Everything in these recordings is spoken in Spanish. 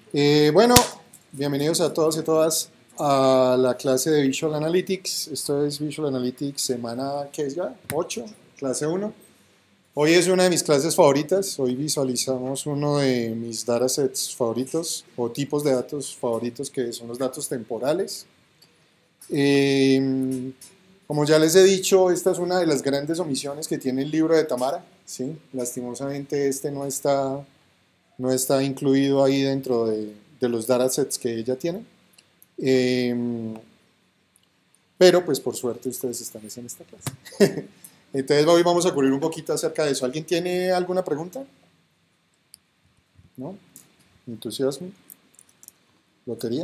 Bueno, bienvenidos a todos y todas a la clase de Visual Analytics. Esto es Visual Analytics semana, ¿qué es ya? 8, clase 1. Hoy es una de mis clases favoritas. Hoy visualizamos uno de mis datasets favoritos o tipos de datos favoritos, que son los datos temporales. Como ya les he dicho, esta es una de las grandes omisiones que tiene el libro de Tamara, ¿sí? Lastimosamente este no está incluido ahí dentro de los datasets que ella tiene. Pero pues por suerte ustedes están en esta clase. Entonces hoy vamos a cubrir un poquito acerca de eso. ¿Alguien tiene alguna pregunta? ¿No? ¿Entusiasmo? ¿Lotería?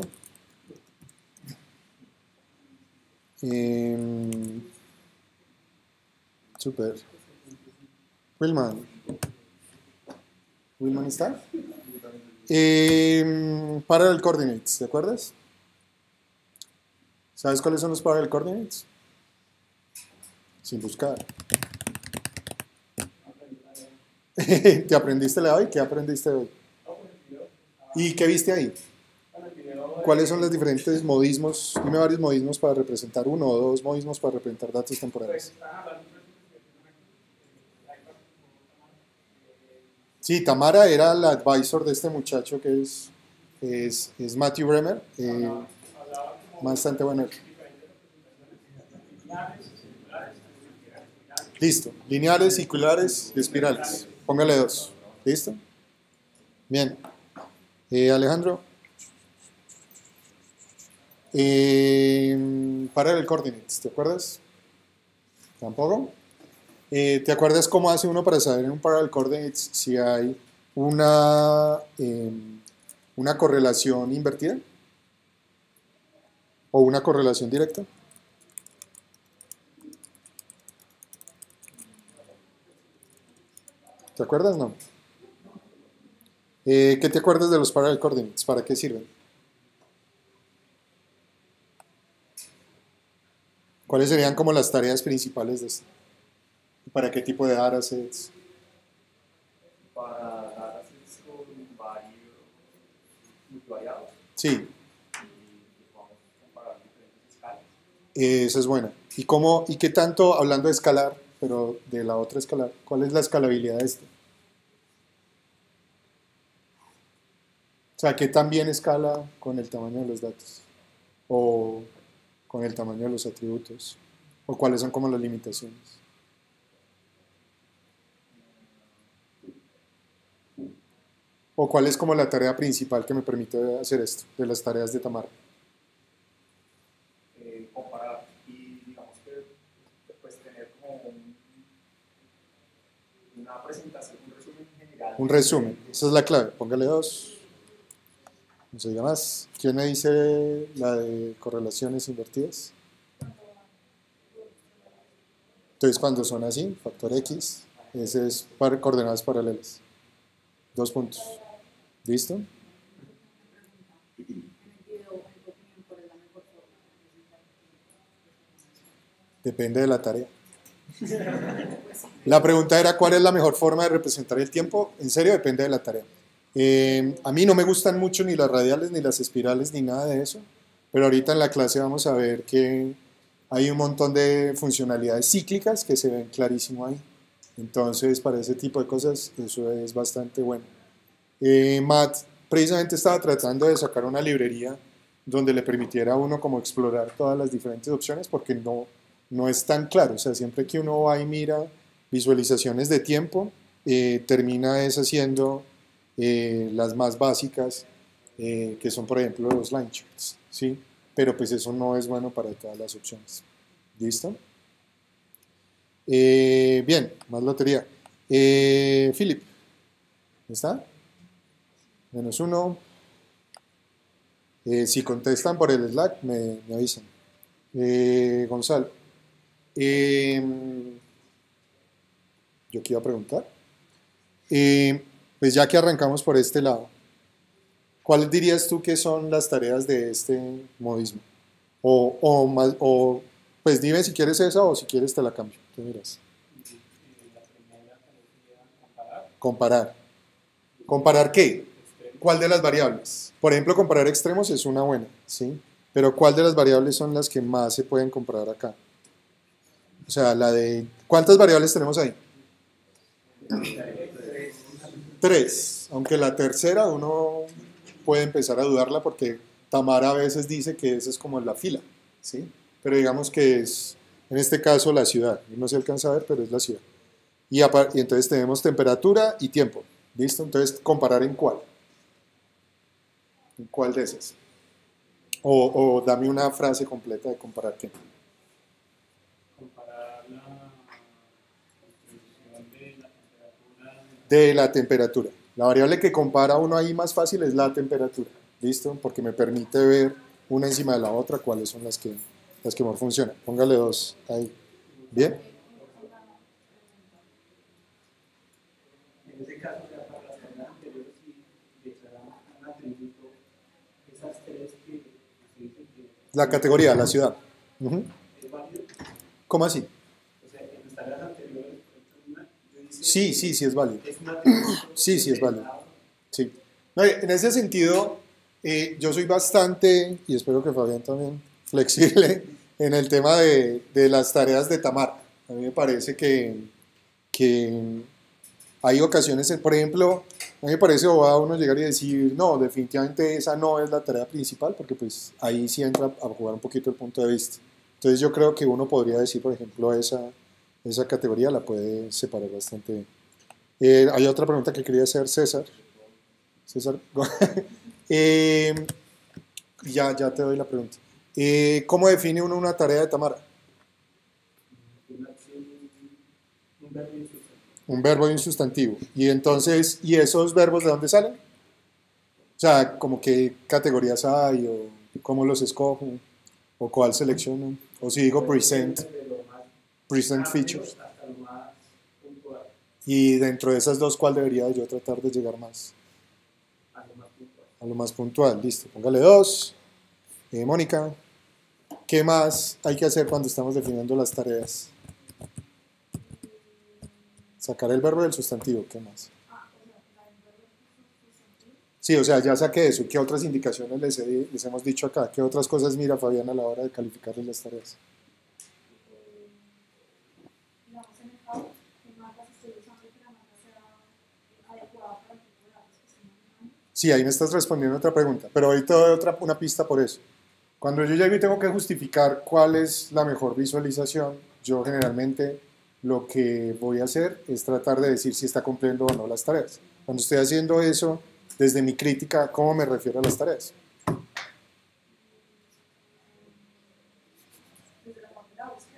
Super. Willman. ¿Willman está? Parallel coordinates, ¿te acuerdas? ¿Sabes cuáles son los parallel coordinates? Sin buscar. ¿Te aprendiste la hoy? ¿Qué aprendiste hoy? ¿Y qué viste ahí? ¿Cuáles son los diferentes modismos? Dime varios modismos para representar uno o dos modismos para representar datos temporales. Sí, Tamara era la advisor de este muchacho que es Matthew Bremer. Bastante bueno. Listo. Lineales, circulares y espirales. Póngale dos. ¿Listo? Bien. Alejandro. Parallel coordinates, ¿te acuerdas? ¿Tampoco? ¿Te acuerdas cómo hace uno para saber en un parallel coordinates si hay una correlación invertida? ¿O una correlación directa? ¿Te acuerdas? No. ¿Qué te acuerdas de los parallel coordinates? ¿Para qué sirven? ¿Cuáles serían como las tareas principales de esto? ¿Para qué tipo de datasets? Para datasets con varios multivariados Sí, y podamos comparar diferentes escalas. esa es buena. ¿Y qué tanto, hablando de escalar, pero de la otra escalar, cuál es la escalabilidad de esto? O sea, ¿qué tan bien escala con el tamaño de los datos? ¿O con el tamaño de los atributos? ¿O cuáles son como las limitaciones? ¿O cuál es como la tarea principal que me permite hacer esto, de las tareas de Tamara? Comparar y digamos que pues tener como una presentación, un resumen general. Un resumen, esa es la clave, póngale dos. No se diga más. ¿Quién me dice la de correlaciones invertidas? Entonces, cuando son así, factor X, ese es para coordenadas paralelas. 2 puntos. ¿Listo? Depende de la tarea. La pregunta era, ¿cuál es la mejor forma de representar el tiempo? En serio, depende de la tarea. A mí no me gustan mucho ni las radiales, ni las espirales, ni nada de eso, pero ahorita en la clase vamos a ver que hay un montón de funcionalidades cíclicas que se ven clarísimo ahí. Entonces, para ese tipo de cosas, eso es bastante bueno. Matt precisamente estaba tratando de sacar una librería donde le permitiera a uno como explorar todas las diferentes opciones, porque no es tan claro. O sea, siempre que uno va y mira visualizaciones de tiempo, termina es haciendo las más básicas, que son por ejemplo los line charts, ¿sí? Pero pues eso no es bueno para todas las opciones. ¿Listo? Bien, más lotería. Philip, ¿está? -1. Si contestan por el Slack, me avisan. Gonzalo, eh, yo quiero preguntar. Pues ya que arrancamos por este lado, ¿cuáles dirías tú que son las tareas de este modismo? Pues dime si quieres esa o si quieres te la cambio. Tú miras. La primera sería comparar Comparar. ¿Comparar qué? ¿Cuál de las variables? Por ejemplo, comparar extremos es una buena, ¿sí? Pero ¿cuál de las variables son las que más se pueden comparar acá? O sea, la de... ¿Cuántas variables tenemos ahí? Tres. Aunque la tercera uno puede empezar a dudarla porque Tamara a veces dice que esa es como la fila, ¿sí? Pero digamos que es, en este caso, la ciudad. No se alcanza a ver, pero es la ciudad. Y entonces tenemos temperatura y tiempo. ¿Listo? Entonces, comparar en cuál. ¿En cuál de esas? O dame una frase completa de comparar qué. Comparar la distribución de la temperatura. De la temperatura. La variable que compara uno ahí más fácil es la temperatura. ¿Listo? Porque me permite ver una encima de la otra cuáles son las que mejor funcionan. Póngale dos ahí. ¿Bien? En ese caso, ya para las tareas anteriores, si declaramos un atributo, esas tres que se dicen que La categoría, la ciudad. Ujú. es válido. ¿Cómo así? O sea, en las tareas anteriores, yo hice Sí, sí, sí es válido. es un atributo. Sí, sí es válido. Sí. No, en ese sentido, yo soy bastante, y espero que Fabián también, flexible en el tema de las tareas de Tamara. A mí me parece que hay ocasiones, por ejemplo, a mí me parece bobado uno llegar y decir, no, definitivamente esa no es la tarea principal, porque pues ahí sí entra a jugar un poquito el punto de vista. Entonces yo creo que uno podría decir, por ejemplo, esa categoría la puede separar bastante bien. Hay otra pregunta que quería hacer César. César, eh, ya te doy la pregunta. ¿Cómo define uno una tarea de Tamara? Una acción, un verbo y un sustantivo. Un verbo y un sustantivo. Y entonces, ¿y esos verbos de dónde salen? O sea, como qué categorías hay, o cómo los escojo, o cuál selecciono, o si digo present, Desde lo más present amplio features. hasta lo más puntual, Y dentro de esas dos, ¿cuál debería yo tratar de llegar más? a lo más puntual. A lo más puntual, listo. Póngale dos. Mónica, ¿qué más hay que hacer cuando estamos definiendo las tareas? Sacar el verbo del sustantivo, ¿qué más? Sí, o sea, ya saqué eso. ¿Qué otras indicaciones les hemos dicho acá? ¿Qué otras cosas mira Fabián a la hora de calificarles las tareas? Digamos, en el caso que marcas estoy usando que la marca sea adecuada para el tipo de datos que estoy manejando. Sí, ahí me estás respondiendo otra pregunta, pero ahí te doy una pista por eso. Cuando yo llego y tengo que justificar cuál es la mejor visualización, yo generalmente lo que voy a hacer es tratar de decir si está cumpliendo o no las tareas. Cuando estoy haciendo eso, desde mi crítica, ¿cómo me refiero a las tareas? Desde la parte de la búsqueda.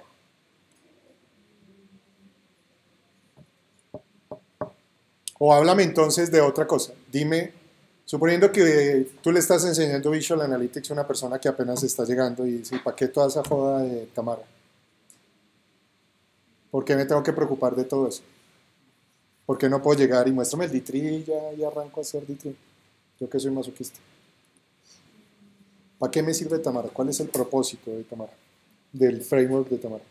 O háblame entonces de otra cosa. Dime, suponiendo que tú le estás enseñando Visual Analytics a una persona que apenas está llegando y dice, ¿para qué toda esa joda de Tamara? ¿Por qué me tengo que preocupar de todo eso? ¿Por qué no puedo llegar y muéstrame el D3 y arranco a hacer D3? Yo que soy masoquista. ¿Para qué me sirve Tamara? ¿Cuál es el propósito de Tamara? Del framework de Tamara.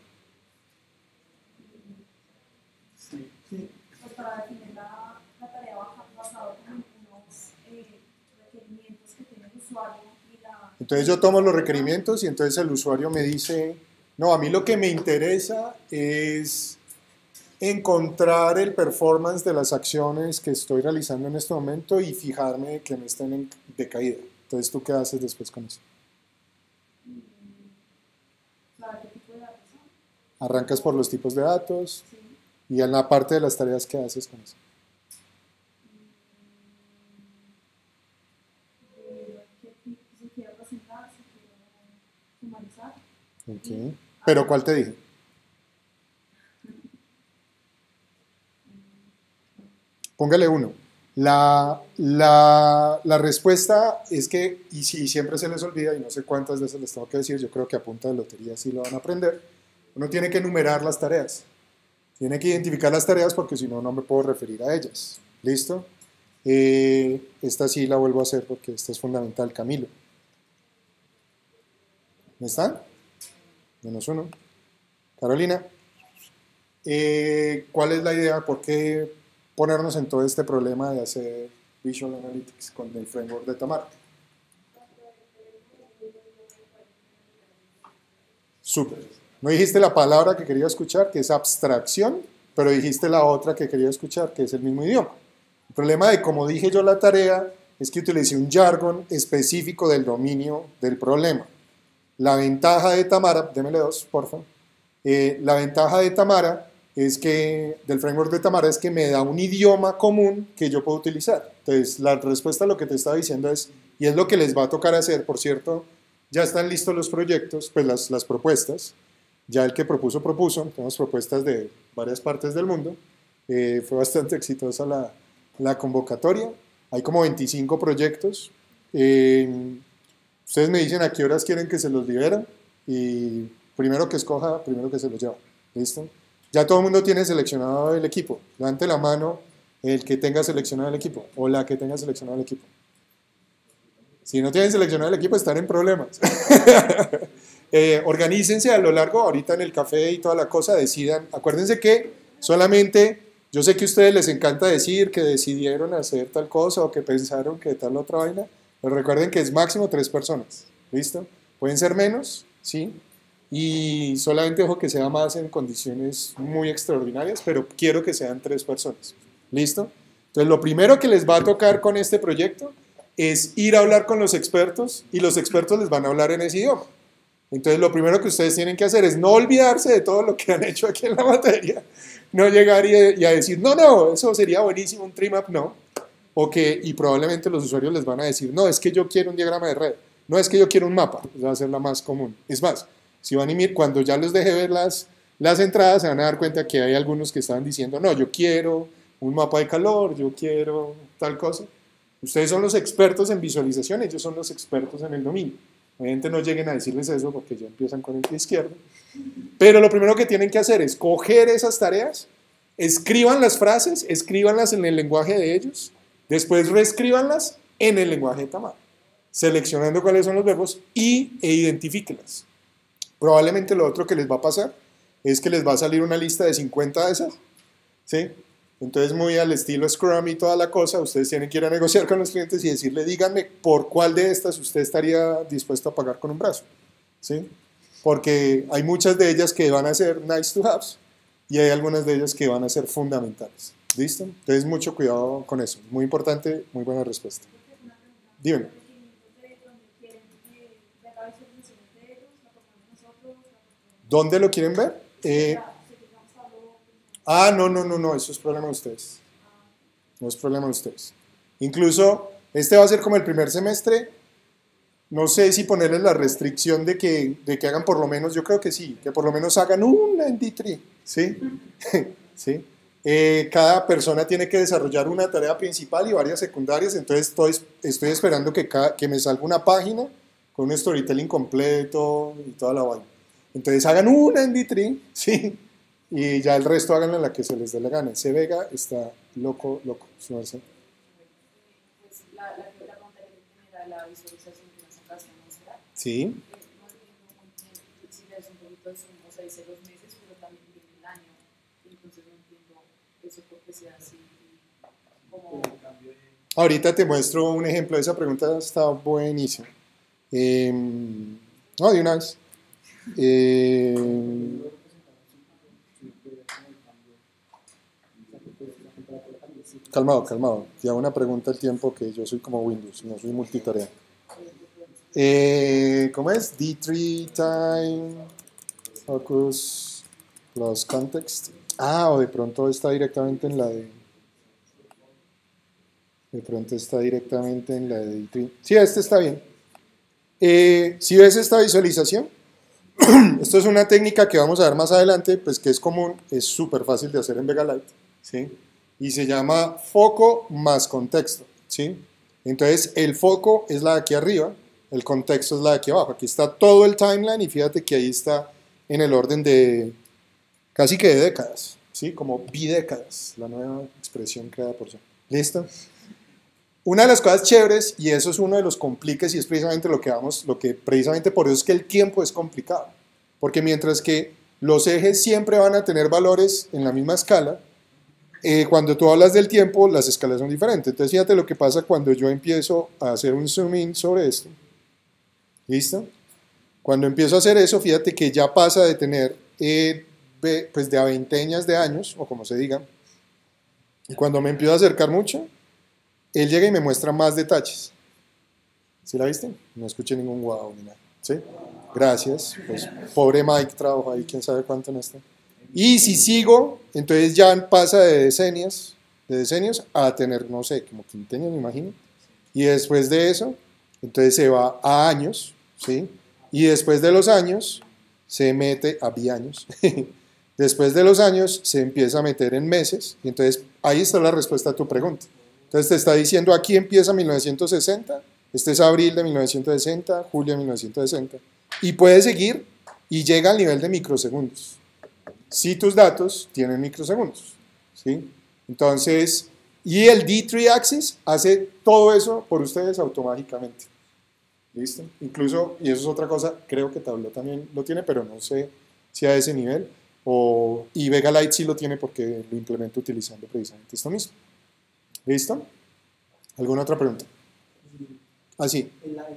Sí. Pues para definir la tarea basado en unos requerimientos que tiene el usuario y la... Entonces yo tomo los requerimientos y entonces el usuario me dice, no, a mí lo que me interesa es encontrar el performance de las acciones que estoy realizando en este momento y fijarme que no estén en decaída. Entonces, ¿tú qué haces después con eso? ¿Saber qué tipo de datos son? Arrancas por los tipos de datos Sí. y en la parte de las tareas, ¿qué haces con eso? ¿Qué tipo se quiere presentar? ¿Se quiere sumarizar? Okay. ¿Pero cuál te dije? Póngale uno. La respuesta es que, y si siempre se les olvida, y no sé cuántas veces les tengo que decir, yo creo que a punta de lotería sí lo van a aprender, uno tiene que enumerar las tareas. Tiene que identificar las tareas porque si no, no me puedo referir a ellas. ¿Listo? Esta sí la vuelvo a hacer porque esta es fundamental. Camilo. ¿Me están? -1. Carolina. ¿Cuál es la idea? ¿Por qué ponernos en todo este problema de hacer Visual Analytics con el framework de Tamara. Súper. No dijiste la palabra que quería escuchar, que es abstracción, pero dijiste la otra que quería escuchar, que es el mismo idioma. El problema de, como dije yo, la tarea es que utilicé un jargon específico del dominio del problema. La ventaja de Tamara, démele 2, por favor. La ventaja de Tamara es que, del framework de Tamara, es que me da un idioma común que yo puedo utilizar. Entonces, la respuesta a lo que te estaba diciendo es, y es lo que les va a tocar hacer, por cierto, ya están listos los proyectos, pues las propuestas. Ya el que propuso, tenemos propuestas de varias partes del mundo. Fue bastante exitosa la convocatoria. Hay como 25 proyectos. Ustedes me dicen a qué horas quieren que se los liberen y primero que escoja, primero que se los lleva. ¿Listo? Ya todo el mundo tiene seleccionado el equipo. Levante la mano el que tenga seleccionado el equipo o la que tenga seleccionado el equipo. Si no tienen seleccionado el equipo, están en problemas. Organícense a lo largo, ahorita en el café y toda la cosa, decidan. Acuérdense que solamente, yo sé que a ustedes les encanta decir que decidieron hacer tal cosa o que pensaron que tal otra vaina, pero recuerden que es máximo 3 personas. ¿Listo? Pueden ser menos, ¿sí? Y solamente dejo que sea más en condiciones muy extraordinarias, pero quiero que sean 3 personas. ¿Listo? Entonces, lo primero que les va a tocar con este proyecto es ir a hablar con los expertos y los expertos les van a hablar en ese idioma. Entonces, lo primero que ustedes tienen que hacer es no olvidarse de todo lo que han hecho aquí en la materia, no llegar y a decir, no, eso sería buenísimo, un trim-up, no. Y probablemente los usuarios les van a decir, no, es que yo quiero un diagrama de red, no es que yo quiero un mapa, va a ser la más común. Es más, si van a ir, cuando ya les deje ver las entradas, se van a dar cuenta que hay algunos que estaban diciendo, no, yo quiero un mapa de calor, yo quiero tal cosa. Ustedes son los expertos en visualización, ellos son los expertos en el dominio. Obviamente no lleguen a decirles eso porque ya empiezan con el pie izquierdo. Pero lo primero que tienen que hacer es coger esas tareas, escriban las frases, escríbanlas en el lenguaje de ellos, después reescríbanlas en el lenguaje de Tamara, seleccionando cuáles son los verbos e identifíquenlas. Probablemente lo otro que les va a pasar es que les va a salir una lista de 50 de esas, ¿sí? Entonces, muy al estilo Scrum y toda la cosa, ustedes tienen que ir a negociar con los clientes y decirle, díganme por cuál de estas usted estaría dispuesto a pagar con un brazo, ¿sí? Porque hay muchas de ellas que van a ser nice to haves y hay algunas de ellas que van a ser fundamentales. ¿Listo? Entonces, mucho cuidado con eso. Muy importante, muy buena respuesta. Díganme. ¿Dónde lo quieren ver? No, eso es problema de ustedes. No es problema de ustedes. Incluso, este va a ser como el primer semestre. No sé si ponerles la restricción de que hagan por lo menos, yo creo que sí, que por lo menos hagan una en D3, ¿sí? ¿Sí? Cada persona tiene que desarrollar una tarea principal y varias secundarias, entonces estoy esperando que me salga una página con un storytelling completo y toda la vaina. Entonces hagan una en D3, ¿sí? Y ya el resto háganla en la que se les dé la gana. C. Vega está loco, su merced. Pues la pregunta que genera la visualización que nos sacaste en mostrar. Sí. No entiendo muy bien si es un poquito de Zoom, o sea, dice 2 meses, pero también tiene el año. Entonces no entiendo eso porque sea así. Como... Ahorita te muestro un ejemplo. Esa pregunta está buenísima. No, de una vez. Calmado. Te hago una pregunta al tiempo que yo soy como Windows, no soy multitarea. ¿Cómo es? D3 time, focus, plus context. O de pronto está directamente en la de... De pronto está directamente en la de D3. Sí, este está bien. Si ves esta visualización, esto es una técnica que vamos a ver más adelante, pues que es común, es súper fácil de hacer en Vega Lite, ¿sí? Y se llama foco más contexto, ¿sí? Entonces, el foco es la de aquí arriba, el contexto es la de aquí abajo. Aquí está todo el timeline y fíjate que ahí está en el orden de casi que de décadas, ¿sí? Como bidécadas, la nueva expresión creada por Zoom. ¿Listo? Una de las cosas chéveres, y eso es uno de los compliques, y es precisamente precisamente por eso es que el tiempo es complicado. Porque mientras que los ejes siempre van a tener valores en la misma escala, cuando tú hablas del tiempo, las escalas son diferentes. Entonces, fíjate lo que pasa cuando yo empiezo a hacer un zoom in sobre esto. ¿Listo? Cuando empiezo a hacer eso, fíjate que ya pasa de tener, pues de a veinteñas de años, o como se diga, y cuando me empiezo a acercar mucho, él llega y me muestra más detalles. ¿Sí la viste? No escuché ningún guau ni nada. ¿Sí? Gracias. Pues pobre Mike trabajó ahí, quién sabe cuánto no está. Y si sigo, entonces ya pasa de decenios a tener, no sé, como quinteños, me imagino. Y después de eso, entonces se va a años, ¿sí? Y después de los años, se mete a biaños. Después de los años, se empieza a meter en meses. Y entonces, ahí está la respuesta a tu pregunta. Entonces, te está diciendo, aquí empieza 1960, este es abril de 1960, julio de 1960. Y puede seguir y llega al nivel de microsegundos. Si tus datos tienen microsegundos, ¿sí? Entonces, y el D3 Axis hace todo eso por ustedes automáticamente. ¿Listo? Incluso, y eso es otra cosa, creo que Tableau también lo tiene, pero no sé si a ese nivel, y Vega Lite sí lo tiene porque lo implemento utilizando precisamente esto mismo. ¿Listo? ¿Alguna otra pregunta? Así.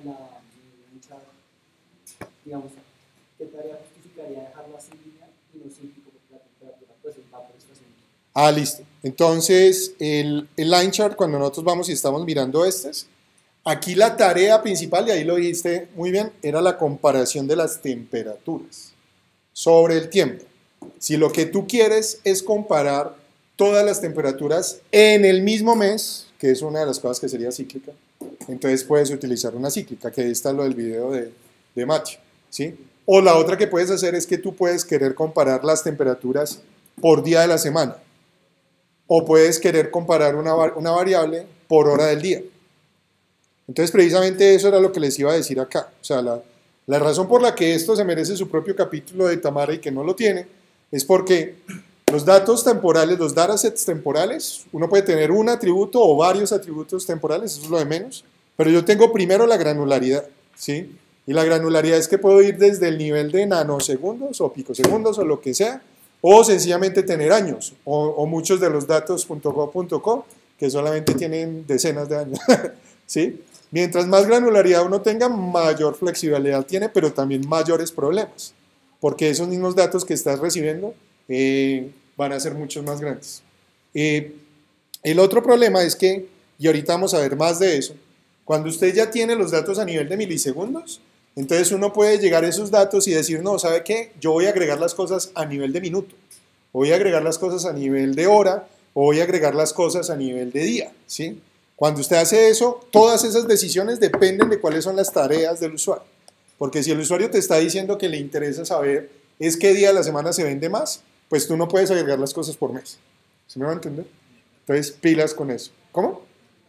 Digamos, ¿qué tarea justificaría dejarlo así y no cíclico porque la temperatura pues va por estación? Listo. Entonces, el line chart, cuando nosotros vamos y estamos mirando estas, aquí la tarea principal, y ahí lo dijiste muy bien, era la comparación de las temperaturas sobre el tiempo. Si lo que tú quieres es comparar todas las temperaturas en el mismo mes, que es una de las cosas que sería cíclica, entonces puedes utilizar una cíclica, que ahí está lo del video de Matthew, ¿sí? O la otra que puedes hacer es que tú puedes querer comparar las temperaturas por día de la semana, o puedes querer comparar una variable por hora del día. Entonces, precisamente eso era lo que les iba a decir acá. O sea, la razón por la que esto se merece su propio capítulo de Tamara y que no lo tiene, es porque los datos temporales, los datasets temporales, uno puede tener un atributo o varios atributos temporales, eso es lo de menos, pero yo tengo primero la granularidad, ¿sí? Y la granularidad es que puedo ir desde el nivel de nanosegundos o picosegundos o lo que sea, o sencillamente tener años, o muchos de los datos .gov.co que solamente tienen decenas de años, ¿sí? Mientras más granularidad uno tenga, mayor flexibilidad tiene, pero también mayores problemas, porque esos mismos datos que estás recibiendo van a ser muchos más grandes. El otro problema es que, y ahorita vamos a ver más de eso, cuando usted ya tiene los datos a nivel de milisegundos, entonces uno puede llegar a esos datos y decir, no, ¿sabe qué? Yo voy a agregar las cosas a nivel de minuto, o voy a agregar las cosas a nivel de hora, o voy a agregar las cosas a nivel de día, ¿sí? Cuando usted hace eso, todas esas decisiones dependen de cuáles son las tareas del usuario. Porque si el usuario te está diciendo que le interesa saber es qué día de la semana se vende más, pues tú no puedes agregar las cosas por mes. ¿Sí me va a entender? Entonces, pilas con eso. ¿Cómo?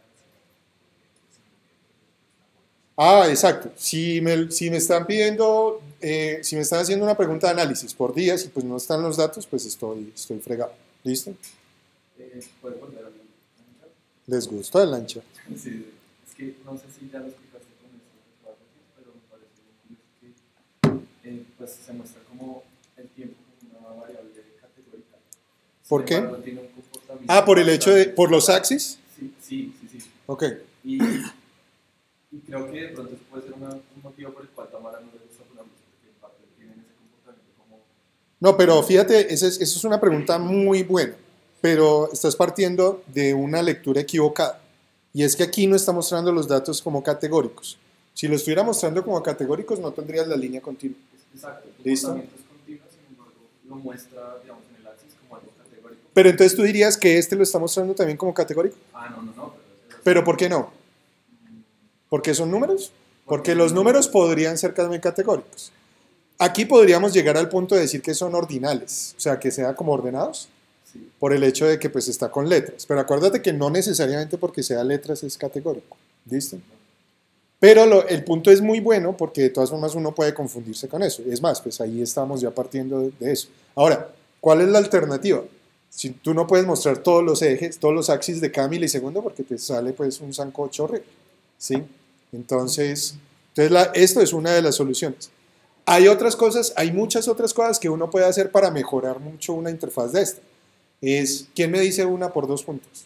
Exacto. Si me están pidiendo, si me están haciendo una pregunta de análisis por días y pues no están los datos, pues estoy fregado. ¿Listo? ¿Puedes volver a hablar? ¿Les gustó el ancho? Sí, es que no sé si ya lo explicaste con eso, pero me parece que pues se muestra como el tiempo como una variable categórica. ¿Por qué? Tiene un comportamiento por el hecho de, por los axis. Sí. Ok. Y creo que de pronto eso puede ser un motivo por el cual Tamara no le gusta Columbus, porque en parte tienen ese comportamiento como... No, pero fíjate, esa es una pregunta muy buena, pero estás partiendo de una lectura equivocada. Y es que aquí no está mostrando los datos como categóricos. Si lo estuviera mostrando como categóricos, no tendrías la línea continua. Exacto, el ¿Listo? comportamiento es continuo, sin embargo, lo muestra, digamos, en el axis como algo categórico. Pero entonces tú dirías que este lo está mostrando también como categórico. No. ¿Pero por qué no? ¿Porque son números? Porque los números podrían ser también categóricos. Aquí podríamos llegar al punto de decir que son ordinales, o sea, que sean como ordenados, Sí. por el hecho de que pues está con letras. Pero acuérdate que no necesariamente porque sea letras es categórico. ¿Listo? Pero el punto es muy bueno porque de todas formas uno puede confundirse con eso. Es más, pues ahí estamos ya partiendo de eso. Ahora, ¿cuál es la alternativa? Si tú no puedes mostrar todos los ejes, todos los axis de cada milisegundo porque te sale pues un sancocho horrible, ¿sí? Entonces esto es una de las soluciones. Hay otras cosas, hay muchas otras cosas que uno puede hacer para mejorar mucho una interfaz de esta. es, ¿quién me dice 1 por 2 puntos?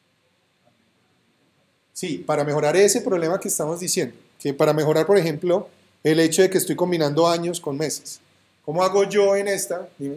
Sí, para mejorar ese problema que estamos diciendo, que para mejorar, por ejemplo, el hecho de que estoy combinando años con meses. ¿Cómo hago yo en esta? Dime.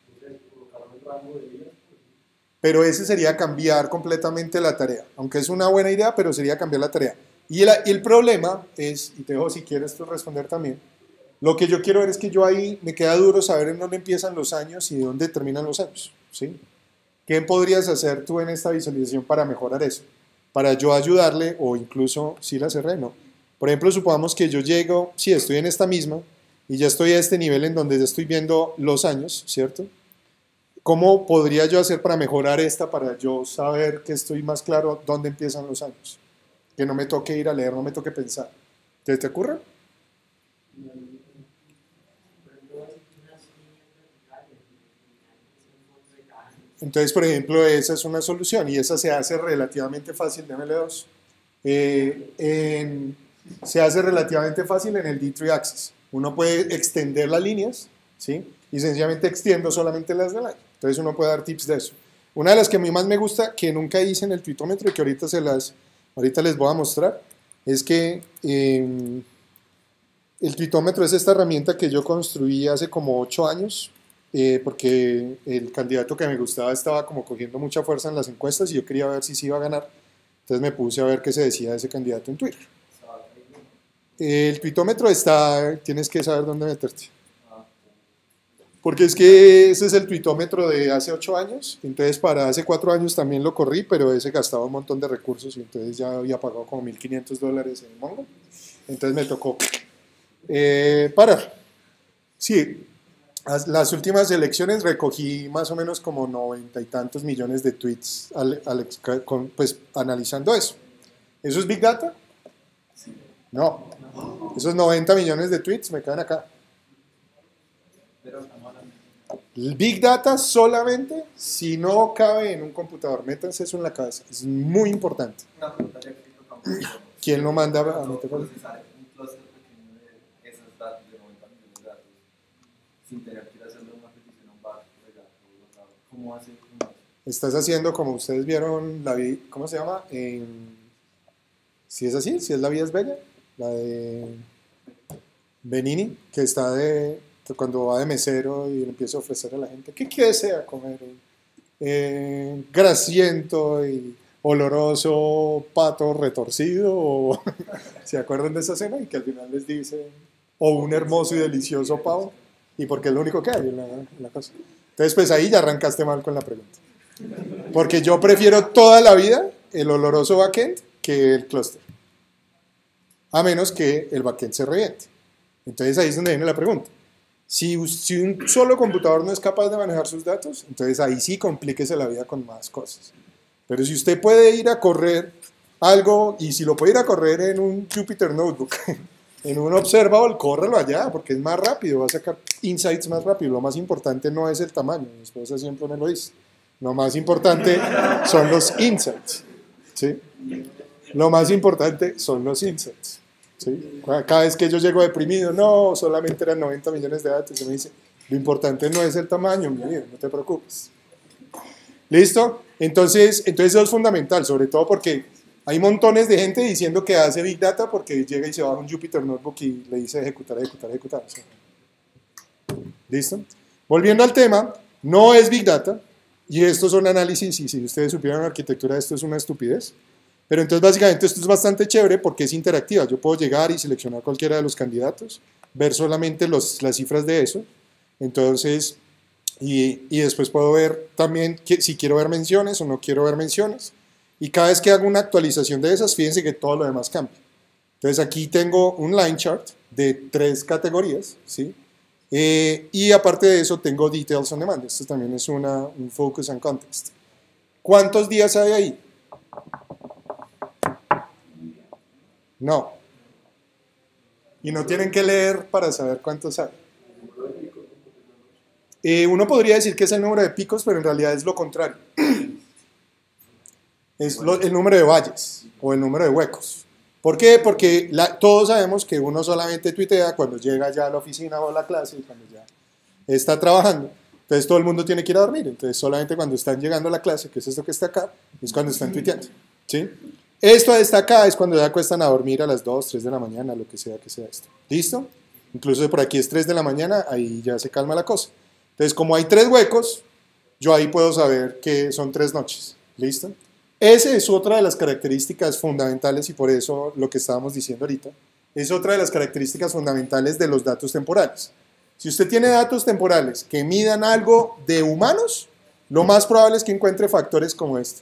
Pero ese sería cambiar completamente la tarea, aunque es una buena idea, pero sería cambiar la tarea. Y el problema es, y te dejo si quieres tú responder también, lo que yo quiero ver es que yo ahí me queda duro saber en dónde empiezan los años y dónde terminan los años, ¿sí? ¿Qué podrías hacer tú en esta visualización para mejorar eso? Para yo ayudarle, o incluso, si la cerré, no. Por ejemplo, supongamos que yo llego, sí, estoy en esta misma, y ya estoy a este nivel en donde ya estoy viendo los años, ¿cierto? ¿Cómo podría yo hacer para mejorar esta, para yo saber que estoy más claro dónde empiezan los años? Que no me toque ir a leer, no me toque pensar. ¿Te ocurre? Entonces, por ejemplo, esa es una solución y esa se hace relativamente fácil, démele 2. Se hace relativamente fácil en el D3 Axis. Uno puede extender las líneas, ¿sí? Y sencillamente extiendo solamente las del año. Entonces uno puede dar tips de eso. Una de las que a mí más me gusta, que nunca hice en el tuitómetro y que ahorita les voy a mostrar, es que el tuitómetro es esta herramienta que yo construí hace como 8 años, porque el candidato que me gustaba estaba como cogiendo mucha fuerza en las encuestas y yo quería ver si se iba a ganar. Entonces me puse a ver qué se decía de ese candidato en Twitter. El tuitómetro tienes que saber dónde meterte. Porque es que ese es el tuitómetro de hace 8 años, entonces para hace 4 años también lo corrí, pero ese gastaba un montón de recursos y entonces ya había pagado como $1,500 en Mongo. Entonces me tocó parar. Sí, las últimas elecciones recogí más o menos como 90 y tantos millones de tweets pues, analizando eso. ¿Eso es Big Data? No. Esos 90 millones de tweets me caen acá. El Big Data solamente si no cabe en un computador. Métanse eso en la cabeza. Es muy importante. Una pregunta ya que tocamos. ¿Quién lo manda a meter? Procesar un clúster pequeño de esos datos, de 90 millones de datos, sin tener que ir a hacerle una petición a un bar, ¿cómo hace uno? Estás haciendo como ustedes vieron, ¿cómo se llama? Si es así, si es La vida es bella, la de Benini, que está cuando va de mesero y le empieza a ofrecer a la gente, ¿qué desea comer? Grasiento y oloroso pato retorcido, ¿se acuerdan de esa escena? Y que al final les dice, o un hermoso y delicioso pavo, y porque es lo único que hay en la cosa. Entonces, pues ahí ya arrancaste mal con la pregunta. Porque yo prefiero toda la vida el oloroso backend que el clúster. A menos que el backend se reviente. Entonces ahí es donde viene la pregunta. Si un solo computador no es capaz de manejar sus datos, entonces ahí sí complíquese la vida con más cosas. Pero si usted puede ir a correr algo, y si lo puede ir a correr en un Jupyter Notebook, en un Observable, córrelo allá, porque es más rápido, va a sacar insights más rápido. Lo más importante no es el tamaño, mi esposa siempre me lo dice. Lo más importante son los insights, ¿sí? Lo más importante son los insights, ¿sí? Cada vez que yo llego deprimido, no, solamente eran 90 millones de datos, y me dice, lo importante no es el tamaño, mi vida, no te preocupes. ¿Listo? Entonces eso es fundamental, sobre todo porque hay montones de gente diciendo que hace Big Data porque llega y se baja un Jupyter Notebook y le dice ejecutar. ¿Sí? ¿Listo? Volviendo al tema, no es Big Data, y estos son análisis, y si ustedes supieran arquitectura, esto es una estupidez. Pero entonces básicamente esto es bastante chévere porque es interactiva. Yo puedo llegar y seleccionar cualquiera de los candidatos, ver solamente las cifras de eso. Entonces, y después puedo ver también si quiero ver menciones o no quiero ver menciones. Y cada vez que hago una actualización de esas, fíjense que todo lo demás cambia. Entonces aquí tengo un line chart de 3 categorías, ¿sí? Y aparte de eso tengo details on demand. Esto también es un focus and context. ¿Cuántos días hay ahí? No. Y no tienen que leer para saber cuántos hay. Uno podría decir que es el número de picos, pero en realidad es lo contrario. Es el número de valles o el número de huecos. ¿Por qué? Porque todos sabemos que uno solamente tuitea cuando llega ya a la oficina o a la clase y cuando ya está trabajando. Entonces todo el mundo tiene que ir a dormir. Entonces solamente cuando están llegando a la clase, que es esto que está acá, es cuando están tuiteando. ¿Sí? Esto está acá es cuando ya acuestan a dormir a las 2, 3 de la mañana, lo que sea esto. ¿Listo? Incluso por aquí es 3 de la mañana, ahí ya se calma la cosa. Entonces como hay 3 huecos, yo ahí puedo saber que son 3 noches. ¿Listo? Esa es otra de las características fundamentales y por eso lo que estábamos diciendo ahorita, es otra de las características fundamentales de los datos temporales. Si usted tiene datos temporales que midan algo de humanos, lo más probable es que encuentre factores como este.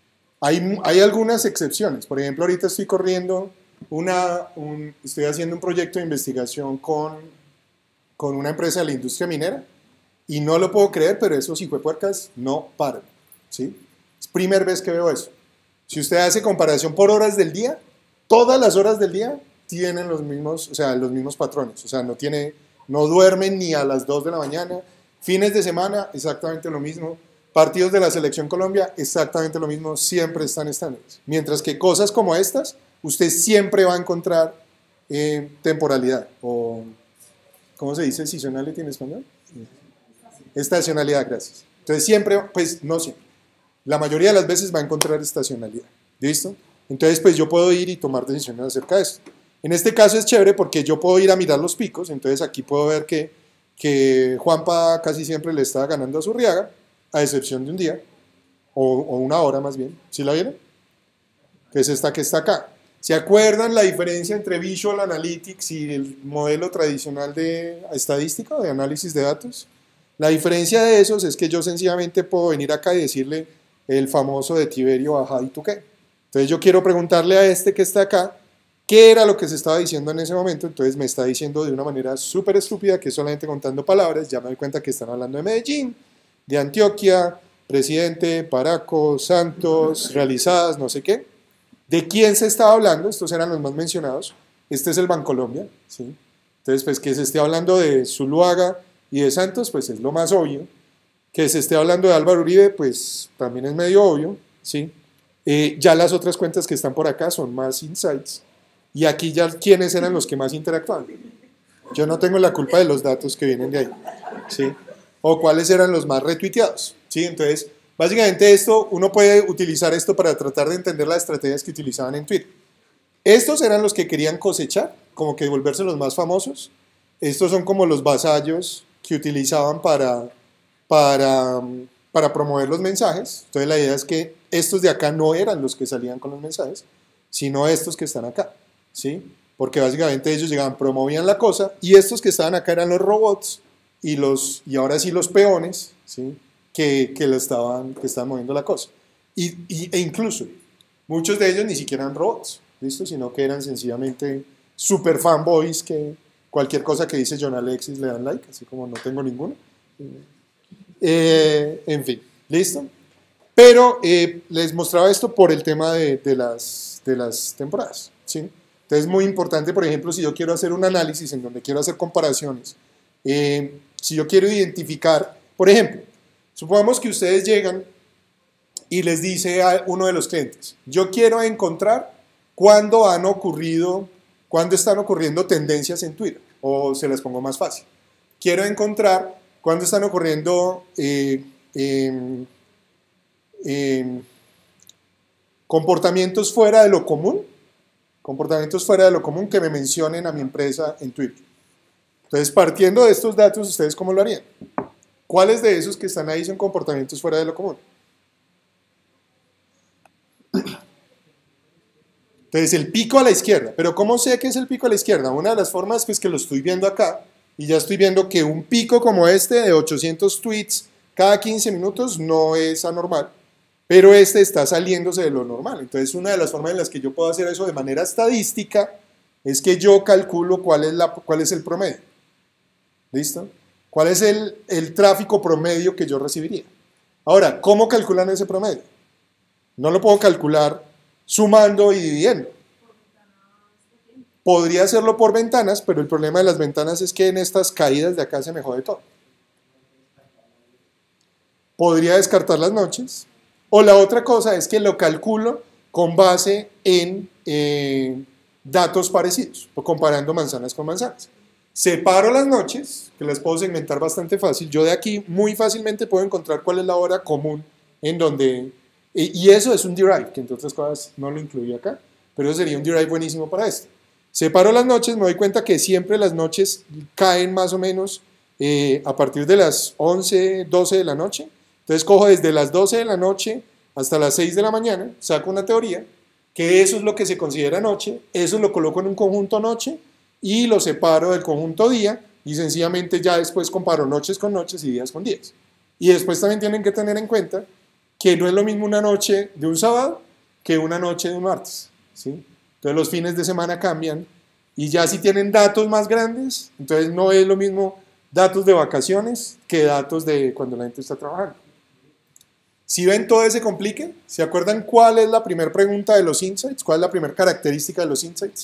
Hay algunas excepciones. Por ejemplo, ahorita estoy corriendo estoy haciendo un proyecto de investigación con una empresa de la industria minera y no lo puedo creer, pero esos hijuepuercas no paran. ¿Sí? Es primera vez que veo eso. Si usted hace comparación por horas del día, todas las horas del día tienen los mismos patrones. O sea, no duermen ni a las 2 de la mañana. Fines de semana, exactamente lo mismo. Partidos de la Selección Colombia, exactamente lo mismo. Siempre están estándares. Mientras que cosas como estas, usted siempre va a encontrar temporalidad. O, ¿cómo se dice seasonality en español? Estacionalidad, gracias. Entonces siempre, pues no siempre. La mayoría de las veces va a encontrar estacionalidad. ¿Listo? Entonces, pues yo puedo ir y tomar decisiones acerca de esto. En este caso es chévere porque yo puedo ir a mirar los picos, entonces aquí puedo ver que Juanpa casi siempre le está ganando a Zurriaga, a excepción de un día, o una hora más bien. ¿Sí la vieron? Que es esta que está acá. ¿Se acuerdan la diferencia entre Visual Analytics y el modelo tradicional de estadística o de análisis de datos? La diferencia de esos es que yo sencillamente puedo venir acá y decirle el famoso de Tiberio, ajá, ¿y tú qué? Entonces yo quiero preguntarle a este que está acá, ¿qué era lo que se estaba diciendo en ese momento? Entonces me está diciendo de una manera súper estúpida, que es solamente contando palabras. Ya me doy cuenta que están hablando de Medellín, de Antioquia, presidente, Paraco, Santos, realizadas, no sé qué. ¿De quién se estaba hablando? Estos eran los más mencionados. Este es el Bancolombia, ¿sí? Entonces, pues que se esté hablando de Zuluaga y de Santos, pues es lo más obvio. Que se esté hablando de Álvaro Uribe, pues también es medio obvio, ¿sí? Ya las otras cuentas que están por acá son más insights. Y aquí ya quiénes eran los que más interactuaban. Yo no tengo la culpa de los datos que vienen de ahí, ¿sí? O cuáles eran los más retuiteados, ¿sí? Entonces, básicamente uno puede utilizar esto para tratar de entender las estrategias que utilizaban en Twitter. Estos eran los que querían cosechar, como que volverse los más famosos. Estos son como los vasallos que utilizaban para promover los mensajes. Entonces la idea es que estos de acá no eran los que salían con los mensajes, sino estos que están acá, ¿sí? Porque básicamente ellos llegaban, promovían la cosa, y estos que estaban acá eran los robots y ahora sí los peones, ¿sí? que estaban moviendo la cosa. E incluso muchos de ellos ni siquiera eran robots, ¿listo? Sino que eran sencillamente super fanboys que cualquier cosa que dice John Alexis le dan like, así como no tengo ninguno. En fin, ¿listo? Pero les mostraba esto por el tema de las temporadas, ¿sí? Entonces es muy importante, por ejemplo, si yo quiero hacer un análisis en donde quiero hacer comparaciones, si yo quiero identificar, por ejemplo, supongamos que ustedes llegan y les dice a uno de los clientes, yo quiero encontrar cuándo están ocurriendo tendencias en Twitter, o se las pongo más fácil, quiero encontrar cuándo están ocurriendo comportamientos fuera de lo común, que me mencionen a mi empresa en Twitter. Entonces, partiendo de estos datos, ¿ustedes cómo lo harían? ¿Cuáles de esos que están ahí son comportamientos fuera de lo común? Entonces, el pico a la izquierda. ¿Pero cómo sé que es el pico a la izquierda? Una de las formas es que lo estoy viendo acá, y ya estoy viendo que un pico como este de 800 tweets cada 15 minutos no es anormal, pero este está saliéndose de lo normal. Entonces, una de las formas en las que yo puedo hacer eso de manera estadística es que yo calculo cuál es el promedio. ¿Listo? ¿Cuál es el tráfico promedio que yo recibiría? Ahora, ¿cómo calculan ese promedio? No lo puedo calcular sumando y dividiendo. Podría hacerlo por ventanas, pero el problema de las ventanas es que en estas caídas de acá se me jode todo. Podría descartar las noches. O la otra cosa es que lo calculo con base en datos parecidos, o comparando manzanas con manzanas. Separo las noches, que las puedo segmentar bastante fácil. Yo de aquí muy fácilmente puedo encontrar cuál es la hora común en donde... Y eso es un derive, que entre otras cosas no lo incluí acá, pero eso sería un derive buenísimo para esto. Separo las noches, me doy cuenta que siempre las noches caen más o menos a partir de las 11, 12 de la noche. Entonces cojo desde las 12 de la noche hasta las 6 de la mañana, saco una teoría, que eso es lo que se considera noche, eso lo coloco en un conjunto noche y lo separo del conjunto día y sencillamente ya después comparo noches con noches y días con días. Y después también tienen que tener en cuenta que no es lo mismo una noche de un sábado que una noche de un martes, ¿sí? Entonces los fines de semana cambian y ya si tienen datos más grandes, entonces no es lo mismo datos de vacaciones que datos de cuando la gente está trabajando. Si ven todo ese complique, ¿se acuerdan cuál es la primera pregunta de los insights? ¿Cuál es la primera característica de los insights?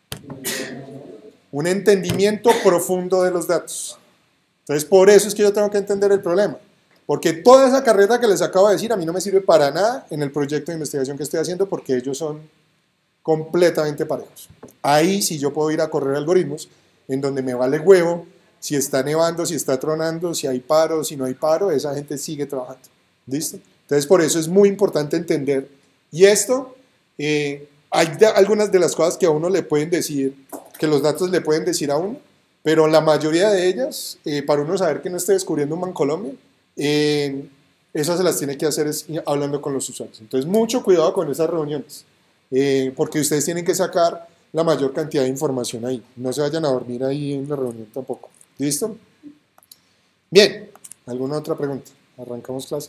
Un entendimiento profundo de los datos. Entonces por eso es que yo tengo que entender el problema. Porque toda esa carrera que les acabo de decir a mí no me sirve para nada en el proyecto de investigación que estoy haciendo porque ellos son completamente parejos. Ahí sí yo puedo ir a correr algoritmos en donde me vale huevo si está nevando, si está tronando, si hay paro, si no hay paro, esa gente sigue trabajando. ¿Listo? Entonces por eso es muy importante entender. Y esto, hay algunas de las cosas que a uno le pueden decir, que los datos le pueden decir a uno, pero la mayoría de ellas, para uno saber que no esté descubriendo un Bancolombia, esas se las tiene que hacer hablando con los usuarios. Entonces mucho cuidado con esas reuniones, porque ustedes tienen que sacar la mayor cantidad de información ahí. No se vayan a dormir ahí en la reunión tampoco. ¿Listo? Bien, ¿alguna otra pregunta? ¿Arrancamos clase?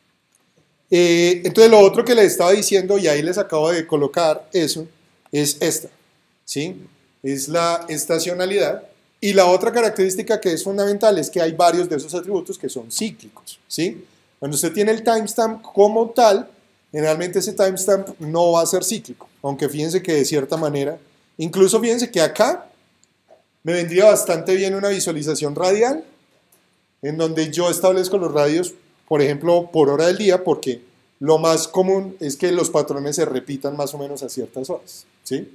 Entonces lo otro que les estaba diciendo, y ahí les acabo de colocar eso, es esta, ¿sí? Es la estacionalidad. Y la otra característica que es fundamental es que hay varios de esos atributos que son cíclicos, ¿sí? Cuando usted tiene el timestamp como tal, generalmente ese timestamp no va a ser cíclico, aunque fíjense que de cierta manera, incluso fíjense que acá me vendría bastante bien una visualización radial, en donde yo establezco los radios, por ejemplo, por hora del día, porque lo más común es que los patrones se repitan más o menos a ciertas horas, ¿sí?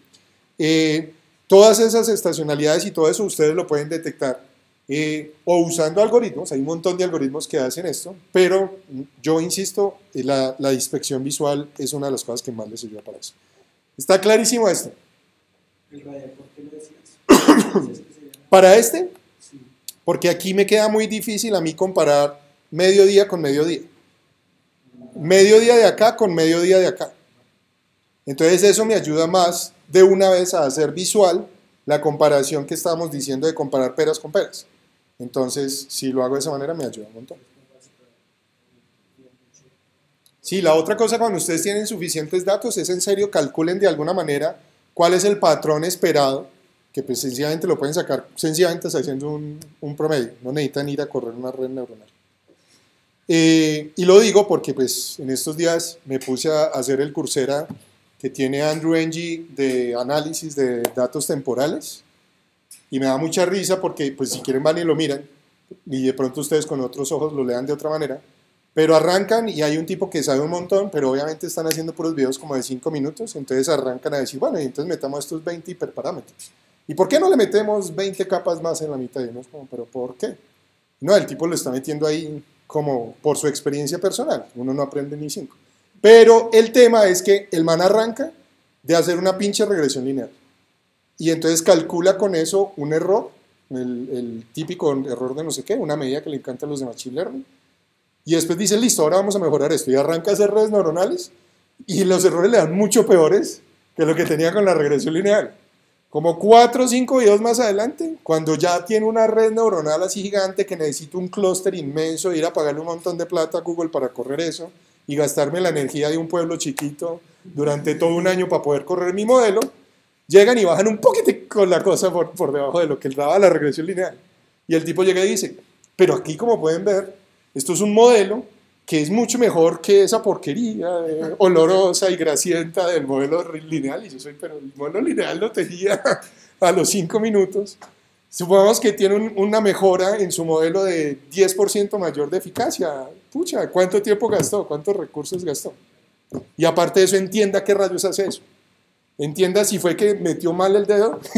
Todas esas estacionalidades y todo eso ustedes lo pueden detectar o usando algoritmos, hay un montón de algoritmos que hacen esto, pero yo insisto, la inspección visual es una de las cosas que más les ayuda para eso. ¿Está clarísimo esto? ¿El radial por qué lo decías? Para este, Sí. porque aquí me queda muy difícil a mí comparar mediodía con mediodía. Mediodía de acá con mediodía de acá. Entonces eso me ayuda más de una vez a hacer visual la comparación que estábamos diciendo de comparar peras con peras. Entonces, si lo hago de esa manera me ayuda un montón. Sí, la otra cosa cuando ustedes tienen suficientes datos es en serio calculen de alguna manera cuál es el patrón esperado, que pues sencillamente lo pueden sacar sencillamente haciendo un promedio, no necesitan ir a correr una red neuronal. Y lo digo porque pues en estos días me puse a hacer el Coursera que tiene Andrew Ng de análisis de datos temporales y me da mucha risa porque pues si quieren van y lo miran y de pronto ustedes con otros ojos lo lean de otra manera, pero arrancan y hay un tipo que sabe un montón, pero obviamente están haciendo puros videos como de 5 minutos, entonces arrancan a decir, bueno, y entonces metamos estos 20 hiperparámetros. ¿Y por qué no le metemos 20 capas más en la mitad? Y uno es como, ¿pero por qué? No, el tipo lo está metiendo ahí como por su experiencia personal, uno no aprende ni 5. Pero el tema es que el man arranca de hacer una pinche regresión lineal. Y entonces calcula con eso un error, el típico error de no sé qué, una medida que le encanta a los de Machine Learning. Y después dice, listo, ahora vamos a mejorar esto. Y arranca a hacer redes neuronales y los errores le dan mucho peores que lo que tenía con la regresión lineal. Como 4 o 5 videos más adelante, cuando ya tiene una red neuronal así gigante que necesita un clúster inmenso, ir a pagarle un montón de plata a Google para correr eso y gastarme la energía de un pueblo chiquito durante todo un año para poder correr mi modelo, llegan y bajan un poquito con la cosa por debajo de lo que él daba la regresión lineal. Y el tipo llega y dice, pero aquí como pueden ver, esto es un modelo que es mucho mejor que esa porquería olorosa y grasienta del modelo lineal. Y yo soy, pero el modelo lineal lo tenía a los 5 minutos. Supongamos que tiene una mejora en su modelo de 10% mayor de eficacia. Pucha, ¿cuánto tiempo gastó? ¿Cuántos recursos gastó? Y aparte de eso, entienda qué rayos hace eso. Entienda si fue que metió mal el dedo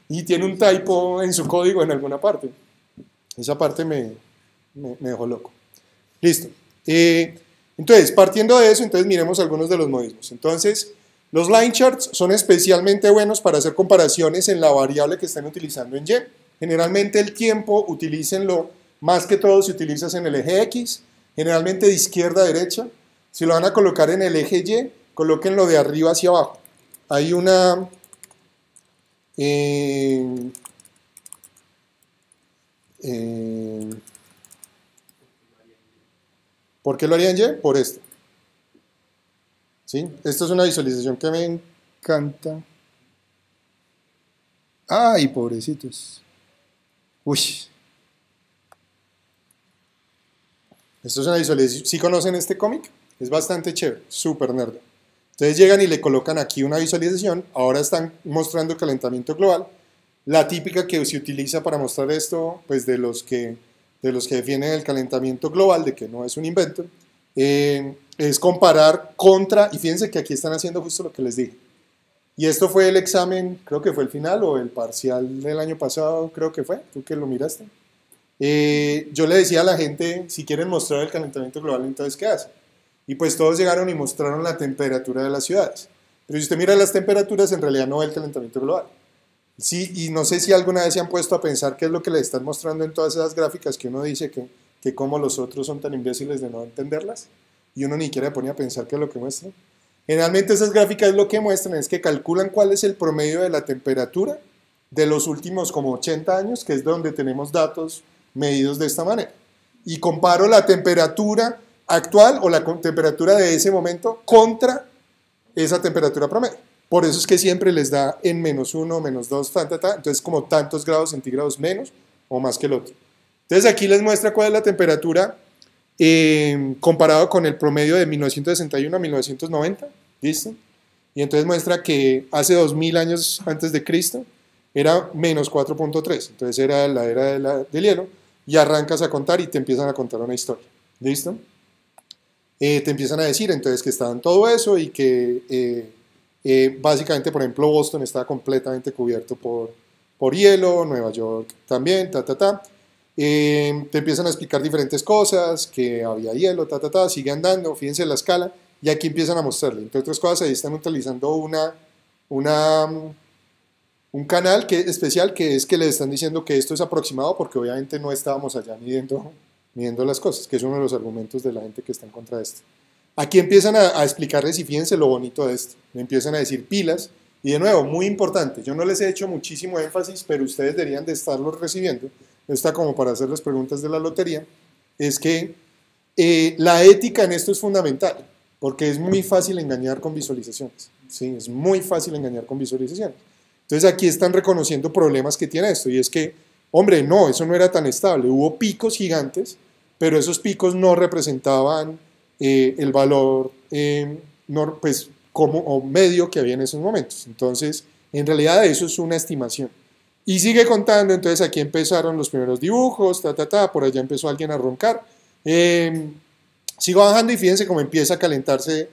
y tiene un typo en su código en alguna parte. Esa parte me dejó loco. Listo. Entonces, partiendo de eso, entonces miremos algunos de los modismos. Entonces, los line charts son especialmente buenos para hacer comparaciones en la variable que estén utilizando en Y. Generalmente el tiempo, utilícenlo, más que todo si utilizas en el eje X, generalmente de izquierda a derecha. Si lo van a colocar en el eje Y, colóquenlo de arriba hacia abajo. Hay una... ¿por qué lo harían Y? Por esto. ¿Sí? Esta es una visualización que me encanta. ¡Ay, pobrecitos! Uy. Esto es una visualización. ¿Sí conocen este cómic? Es bastante chévere, súper nerd. Entonces llegan y le colocan aquí una visualización. Ahora están mostrando el calentamiento global. La típica que se utiliza para mostrar esto, pues de los que defienden el calentamiento global, de que no es un invento, es comparar contra, y fíjense que aquí están haciendo justo lo que les dije. Y esto fue el examen, creo que fue el final o el parcial del año pasado, creo que fue, tú que lo miraste. Yo le decía a la gente, si quieren mostrar el calentamiento global, entonces ¿qué hacen? Y pues todos llegaron y mostraron la temperatura de las ciudades. Pero si usted mira las temperaturas, en realidad no ve el calentamiento global. Sí, y no sé si alguna vez se han puesto a pensar qué es lo que le están mostrando en todas esas gráficas que uno dice que como los otros son tan imbéciles de no entenderlas, y uno ni siquiera pone a pensar qué es lo que muestran. Generalmente esas gráficas lo que muestran es que calculan cuál es el promedio de la temperatura de los últimos como 80 años, que es donde tenemos datos medidos de esta manera. Y comparo la temperatura actual o la temperatura de ese momento contra esa temperatura promedio. Por eso es que siempre les da en -1, -2, entonces como tantos grados centígrados menos o más que el otro. Entonces aquí les muestra cuál es la temperatura comparado con el promedio de 1961 a 1990, ¿listo? Y entonces muestra que hace 2000 años antes de Cristo era -4.3, entonces era la era del hielo, y arrancas a contar y te empiezan a contar una historia, ¿listo? Te empiezan a decir entonces que estaba en todo eso y que básicamente, por ejemplo, Boston estaba completamente cubierto por hielo, Nueva York también, te empiezan a explicar diferentes cosas, que había hielo, sigue andando, fíjense la escala, y aquí empiezan a mostrarle. Entre otras cosas, ahí están utilizando un canal especial que es que les están diciendo que esto es aproximado porque obviamente no estábamos allá midiendo las cosas, que es uno de los argumentos de la gente que está en contra de esto. Aquí empiezan a explicarles, y fíjense lo bonito de esto, me empiezan a decir pilas, y de nuevo, muy importante, yo no les he hecho muchísimo énfasis, pero ustedes deberían de estarlo recibiendo, está como para hacerles preguntas de la lotería, es que la ética en esto es fundamental, porque es muy fácil engañar con visualizaciones, ¿sí? Es muy fácil engañar con visualizaciones. Entonces aquí están reconociendo problemas que tiene esto, y es que, hombre, no, eso no era tan estable, hubo picos gigantes, pero esos picos no representaban el valor pues, o medio que había en esos momentos. Entonces, en realidad eso es una estimación. Y sigue contando, entonces aquí empezaron los primeros dibujos, por allá empezó alguien a roncar. Sigo bajando y fíjense cómo empieza a calentarse,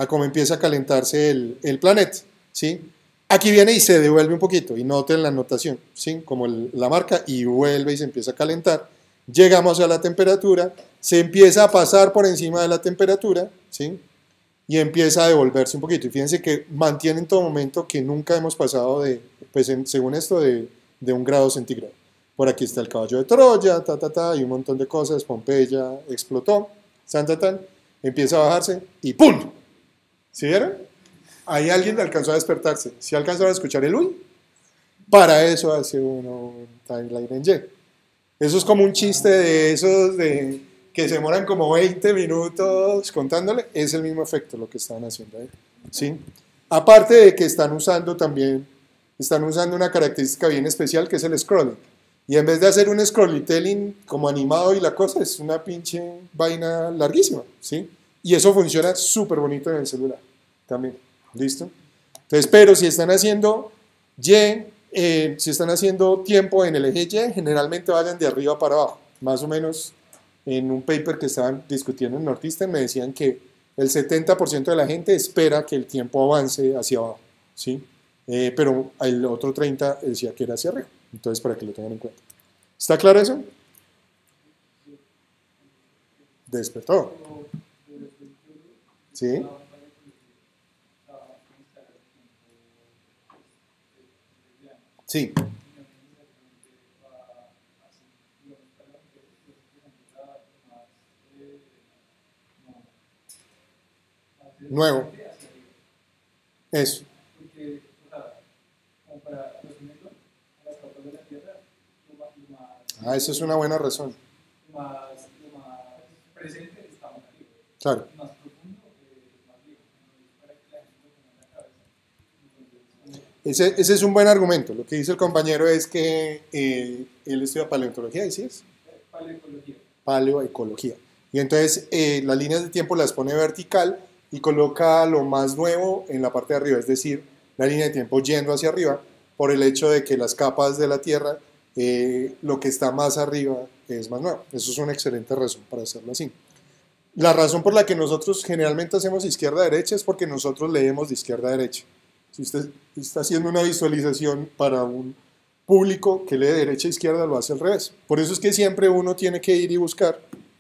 el planeta, ¿sí? Aquí viene y se devuelve un poquito, y noten la anotación, ¿sí? Como la marca, y vuelve y se empieza a calentar. Llegamos a la temperatura, se empieza a pasar por encima de la temperatura, ¿sí? Y empieza a devolverse un poquito. Y fíjense que mantiene en todo momento que nunca hemos pasado pues según esto, de 1 grado centígrado. Por aquí está el caballo de Troya, y un montón de cosas. Pompeya explotó, empieza a bajarse y ¡pum! ¿Sí vieron? Ahí alguien alcanzó a despertarse. ¿Sí alcanzaron a escuchar el uy? Para eso hace uno un timeline en Y. Eso es como un chiste de esos que se demoran como 20 minutos contándole. Es el mismo efecto lo que están haciendo ahí, ¿sí? Aparte de que están usando una característica bien especial que es el scrolling. Y en vez de hacer un scrollytelling como animado y la cosa, es una pinche vaina larguísima, ¿sí? Y eso funciona súper bonito en el celular también, ¿listo? Entonces, pero si están haciendo si están haciendo tiempo en el eje Y, generalmente vayan de arriba para abajo. Más o menos en un paper que estaban discutiendo en Northeastern me decían que el 70% de la gente espera que el tiempo avance hacia abajo, ¿sí? pero el otro 30 decía que era hacia arriba. Entonces, para que lo tengan en cuenta. ¿Está claro eso? Despertó. ¿Sí? Sí. Nuevo. Eso. Porque, o sea, como para resumirlo, las capas de la Tierra, Esa es una buena razón. lo más presente está más arriba. Claro. Más profundo, más lejos. Para que la gente lo tenga en la cabeza. Entonces, Ese es un buen argumento. Lo que dice el compañero es que él estudia paleontología, ¿decías? paleoecología. Paleoecología. Y entonces las líneas de tiempo las pone vertical y coloca lo más nuevo en la parte de arriba, es decir, la línea de tiempo yendo hacia arriba por el hecho de que las capas de la Tierra, lo que está más arriba es más nuevo. Eso es una excelente razón para hacerlo así. La razón por la que nosotros generalmente hacemos izquierda-derecha es porque nosotros leemos de izquierda a derecha. Si usted está haciendo una visualización para un público que lee de derecha a izquierda, lo hace al revés. Por eso es que siempre uno tiene que ir y buscar.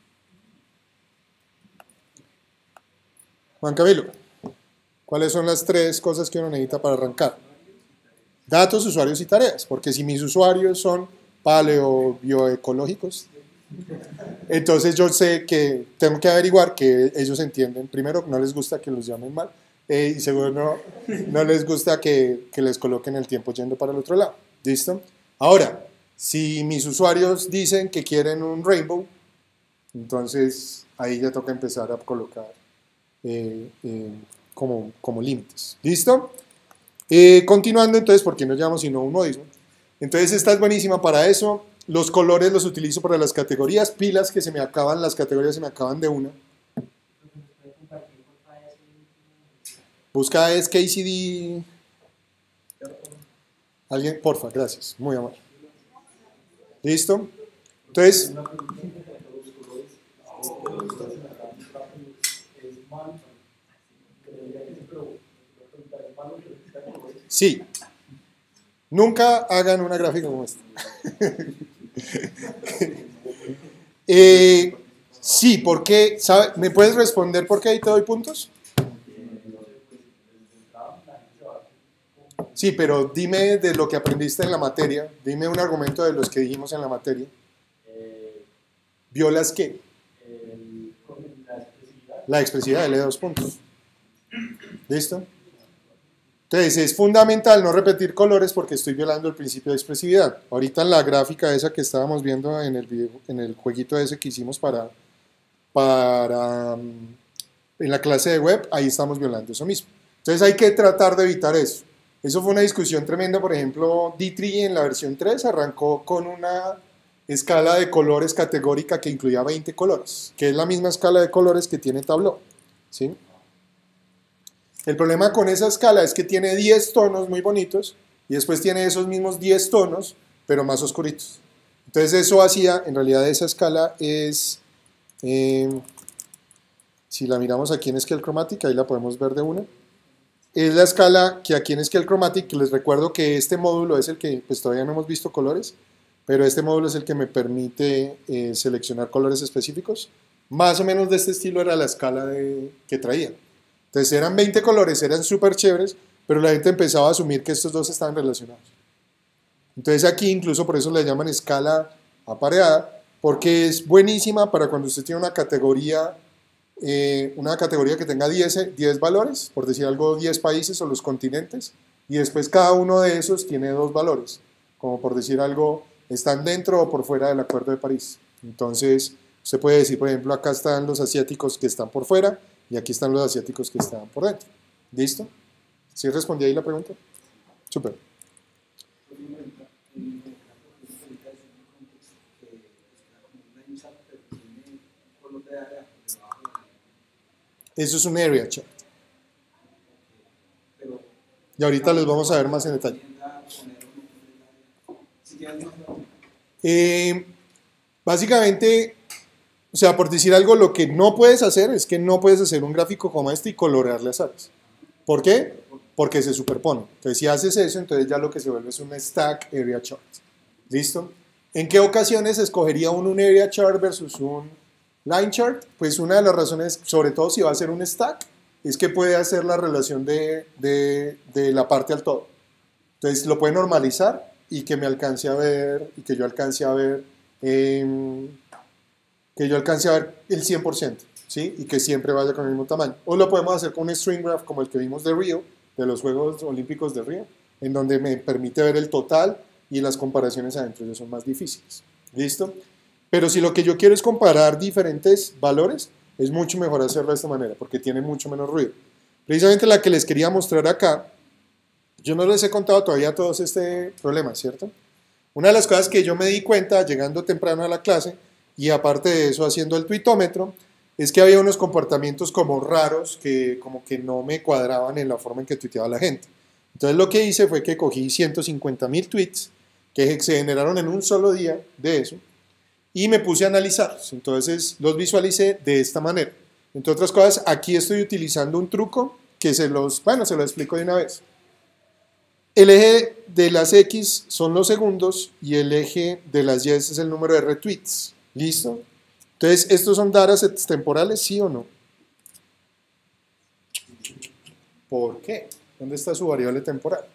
Juan Camilo, ¿cuáles son las 3 cosas que uno necesita para arrancar? Datos, usuarios y tareas, porque si mis usuarios son paleobioecológicos, entonces yo sé que tengo que averiguar que ellos entienden. Primero, no les gusta que los llamen mal, y segundo, no les gusta que les coloquen el tiempo yendo para el otro lado. ¿Listo? Ahora, si mis usuarios dicen que quieren un rainbow, entonces ahí ya toca empezar a colocar como límites. ¿Listo? Continuando entonces, porque no llamamos sino un modismo. Entonces esta es buenísima para eso. Los colores los utilizo para las categorías, pilas que se me acaban, las categorías se me acaban de una. Busca es KCD. Alguien, porfa, gracias, muy amable. ¿Listo? Entonces, sí, nunca hagan una gráfica como esta. Sí, ¿por qué? ¿Me puedes responder por qué ahí te doy puntos? Sí, pero dime de lo que aprendiste en la materia, dime un argumento de los que dijimos en la materia. ¿Violas qué? La expresividad, le 2 puntos. ¿Listo? Entonces es fundamental no repetir colores porque estoy violando el principio de expresividad. Ahorita en la gráfica esa que estábamos viendo en el jueguito ese que hicimos en la clase de web, ahí estamos violando eso mismo. Entonces hay que tratar de evitar eso. Eso fue una discusión tremenda. Por ejemplo, D3 en la versión 3 arrancó con una escala de colores categórica que incluía 20 colores, que es la misma escala de colores que tiene Tableau, ¿sí? El problema con esa escala es que tiene 10 tonos muy bonitos y después tiene esos mismos 10 tonos, pero más oscuritos. Entonces eso hacía, en realidad esa escala es, si la miramos aquí en Scale Chromatic, ahí la podemos ver de una. Es la escala que aquí en Scale Chromatic, les recuerdo que este módulo es el que, pues todavía no hemos visto colores, pero este módulo es el que me permite seleccionar colores específicos. Más o menos de este estilo era la escala que traía. Entonces eran 20 colores, eran súper chéveres, pero la gente empezaba a asumir que estos dos estaban relacionados. Entonces aquí incluso por eso le llaman escala apareada, porque es buenísima para cuando usted tiene una categoría que tenga 10 valores, por decir algo, 10 países o los continentes, y después cada uno de esos tiene 2 valores, como por decir algo, están dentro o por fuera del Acuerdo de París. Entonces usted puede decir, por ejemplo, acá están los asiáticos que están por fuera, y aquí están los asiáticos que están por dentro. ¿Listo? ¿Sí respondí ahí la pregunta? Súper. Eso es un area chart. Y ahorita les vamos a ver más en detalle. Básicamente, o sea, por decir algo, lo que no puedes hacer es que no puedes hacer un gráfico como este y colorear las áreas. ¿Por qué? porque se superponen. Entonces, si haces eso, entonces ya lo que se vuelve es un stack area chart. ¿Listo? ¿En qué ocasiones escogería uno un area chart versus un line chart? Pues una de las razones, sobre todo si va a ser un stack, es que puede hacer la relación de la parte al todo. Entonces lo puede normalizar y que me alcance a ver, y que yo alcance a ver, el 100%, ¿sí? Y que siempre vaya con el mismo tamaño. O lo podemos hacer con un string graph como el que vimos de Río, de los Juegos Olímpicos de Río, en donde me permite ver el total y las comparaciones adentro ya son más difíciles. ¿Listo? Pero si lo que yo quiero es comparar diferentes valores, es mucho mejor hacerlo de esta manera, porque tiene mucho menos ruido. Precisamente la que les quería mostrar acá, yo no les he contado todavía todos este problema, ¿cierto? Una de las cosas que yo me di cuenta llegando temprano a la clase, y aparte de eso haciendo el tuitómetro, es que había unos comportamientos como raros que como que no me cuadraban en la forma en que tuiteaba la gente. Entonces lo que hice fue que cogí 150.000 tweets que se generaron en un solo día de eso y me puse a analizarlos. Entonces los visualicé de esta manera. Entre otras cosas, aquí estoy utilizando un truco que se lo explico de una vez. El eje de las X son los segundos y el eje de las Y es el número de retweets. ¿Listo? Entonces, ¿estos son datasets temporales, sí o no? ¿Por qué? ¿Dónde está su variable temporal?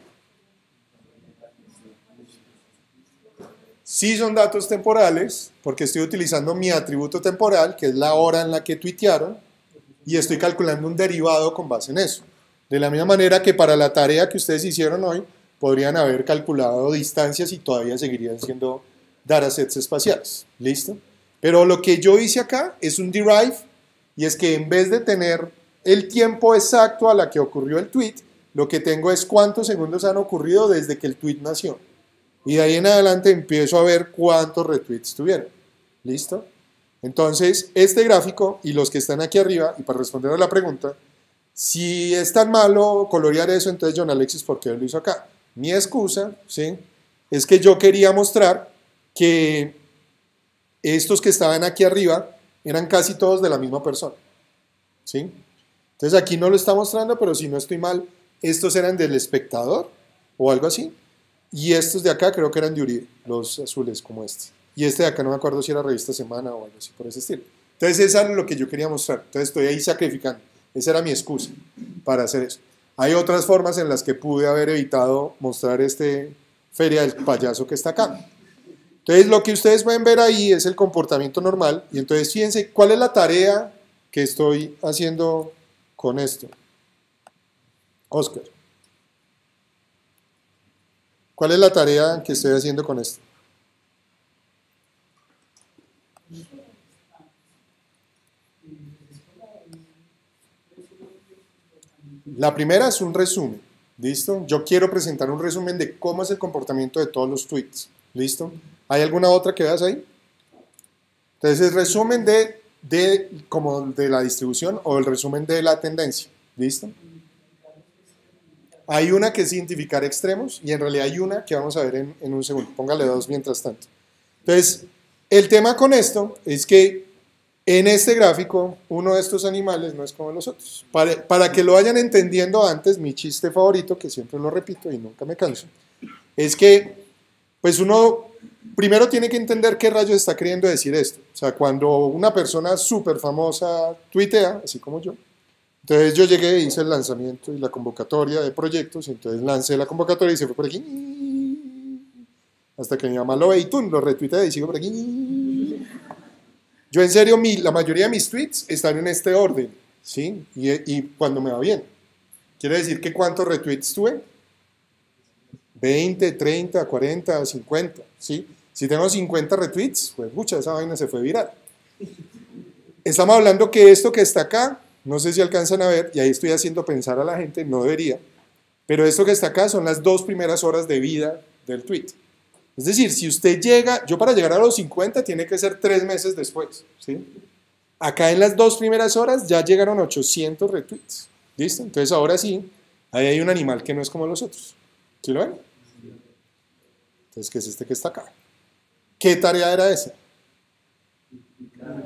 Sí son datos temporales, porque estoy utilizando mi atributo temporal, que es la hora en la que tuitearon, y estoy calculando un derivado con base en eso. De la misma manera que para la tarea que ustedes hicieron hoy, podrían haber calculado distancias y todavía seguirían siendo datasets espaciales. ¿Listo? Pero lo que yo hice acá es un derive, y es que en vez de tener el tiempo exacto a la que ocurrió el tweet, lo que tengo es cuántos segundos han ocurrido desde que el tweet nació. Y de ahí en adelante empiezo a ver cuántos retweets tuvieron. ¿Listo? Entonces, este gráfico y los que están aquí arriba, y para responder a la pregunta, si es tan malo colorear eso, entonces John Alexis, ¿por qué lo hizo acá? Mi excusa, ¿sí?, es que yo quería mostrar que estos que estaban aquí arriba eran casi todos de la misma persona. ¿Sí? Entonces aquí no lo está mostrando, pero si no estoy mal, estos eran del espectador o algo así. Y estos de acá creo que eran de Uribe, los azules como este. Y este de acá no me acuerdo si era Revista Semana o algo así por ese estilo. Entonces eso era lo que yo quería mostrar. Entonces estoy ahí sacrificando. Esa era mi excusa para hacer eso. Hay otras formas en las que pude haber evitado mostrar este feria del payaso que está acá. Entonces lo que ustedes pueden ver ahí es el comportamiento normal. Y entonces fíjense cuál es la tarea que estoy haciendo con esto. Oscar, ¿cuál es la tarea que estoy haciendo con esto? La primera es un resumen, ¿listo? Yo quiero presentar un resumen de cómo es el comportamiento de todos los tweets, ¿listo? ¿Hay alguna otra que veas ahí? Entonces, el resumen como de la distribución o el resumen de la tendencia, ¿listo? Hay una que es identificar extremos y en realidad hay una que vamos a ver en un segundo. Póngale dos mientras tanto. Entonces, el tema con esto es que en este gráfico, uno de estos animales no es como los otros. Para que lo vayan entendiendo antes, mi chiste favorito, que siempre lo repito y nunca me canso, es que pues uno primero tiene que entender qué rayos está queriendo decir esto. O sea, cuando una persona súper famosa tuitea, así como yo, entonces yo llegué e hice el lanzamiento y la convocatoria de proyectos, y entonces lancé la convocatoria y se fue por aquí, hasta que mi mamá lo ve y ¡tum!, lo retuitea y sigo por aquí. Yo en serio, la mayoría de mis tweets están en este orden, ¿sí? Y cuando me va bien. Quiere decir que ¿cuántos retweets tuve? 20, 30, 40, 50, ¿sí? Si tengo 50 retweets, pues mucha, esa vaina se fue viral. Estamos hablando que esto que está acá, no sé si alcanzan a ver, y ahí estoy haciendo pensar a la gente, no debería, pero esto que está acá son las 2 primeras horas de vida del tweet. Es decir, si usted llega, yo para llegar a los 50 tiene que ser 3 meses después, ¿sí? Acá en las 2 primeras horas ya llegaron 800 retweets, ¿listo? Entonces ahora sí, ahí hay un animal que no es como los otros, ¿sí lo ven? Entonces, ¿qué es este que está acá? ¿Qué tarea era esa?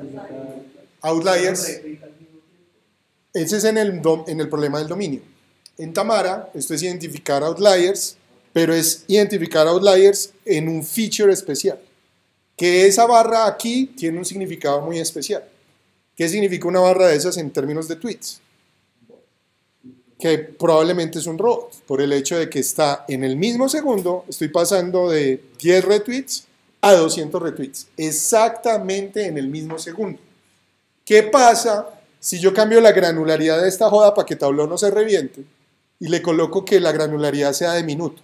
Outliers. Ese es en el problema del dominio. En Tamara, esto es identificar outliers, pero es identificar outliers en un feature especial. Que esa barra aquí tiene un significado muy especial. ¿Qué significa una barra de esas en términos de tweets? Que probablemente es un robot, por el hecho de que está en el mismo segundo, estoy pasando de 10 retweets a 200 retweets, exactamente en el mismo segundo. ¿Qué pasa si yo cambio la granularidad de esta joda para que Tableau no se reviente y le coloco que la granularidad sea de minuto?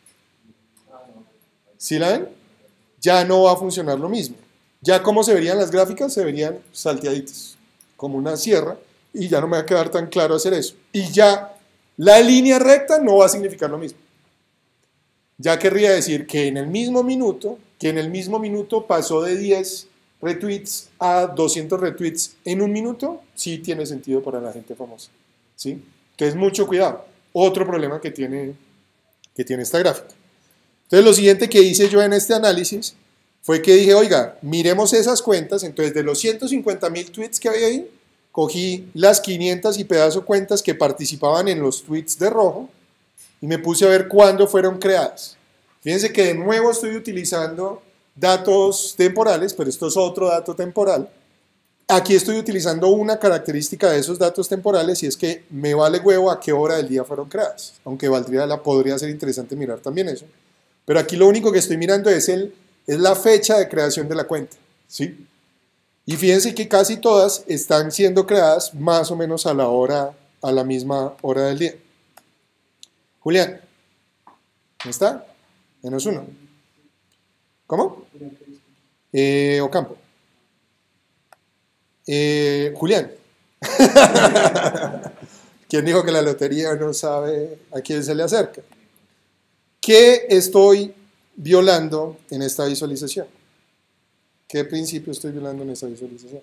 ¿Sí la ven? Ya no va a funcionar lo mismo. Ya como se verían las gráficas, se verían salteaditas, como una sierra, y ya no me va a quedar tan claro hacer eso. Y ya la línea recta no va a significar lo mismo. Ya querría decir que en el mismo minuto pasó de 10 retweets a 200 retweets en un minuto, sí tiene sentido para la gente famosa. ¿Sí? Entonces, mucho cuidado. Otro problema que tiene esta gráfica. Entonces, lo siguiente que hice yo en este análisis fue que dije, oiga, miremos esas cuentas. Entonces, de los 150.000 tweets que había ahí, cogí las 500 y pedazo cuentas que participaban en los tweets de rojo y me puse a ver cuándo fueron creadas. Fíjense que de nuevo estoy utilizando datos temporales, pero esto es otro dato temporal. Aquí estoy utilizando una característica de esos datos temporales y es que me vale huevo a qué hora del día fueron creadas, aunque podría ser interesante mirar también eso. Pero aquí lo único que estoy mirando es la fecha de creación de la cuenta, ¿sí? Y fíjense que casi todas están siendo creadas más o menos a la misma hora del día. Julián, ¿dónde está? -1. ¿Cómo? Ocampo. Julián. ¿Quién dijo que la lotería no sabe a quién se le acerca? ¿Qué estoy violando en esta visualización? ¿Qué principio estoy violando en esta visualización?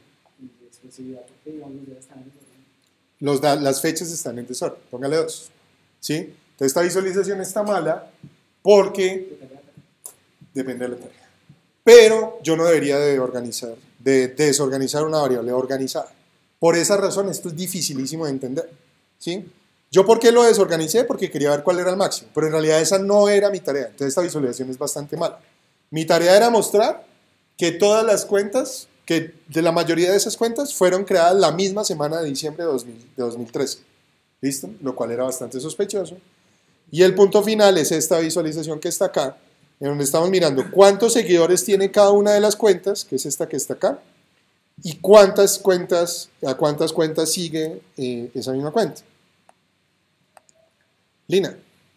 Las fechas están en desorden, póngale 2. ¿Sí? Entonces esta visualización está mala porque depende de la tarea. Pero yo no debería de desorganizar una variable organizada. Por esa razón esto es dificilísimo de entender. ¿Sí? ¿Yo por qué lo desorganicé? Porque quería ver cuál era el máximo, pero en realidad esa no era mi tarea. Entonces esta visualización es bastante mala. Mi tarea era mostrar que todas las cuentas, que de la mayoría de esas cuentas fueron creadas la misma semana de diciembre de 2013. ¿Listo? Lo cual era bastante sospechoso. Y el punto final es esta visualización que está acá, en donde estamos mirando cuántos seguidores tiene cada una de las cuentas, que es esta que está acá, y a cuántas cuentas sigue esa misma cuenta. Lina.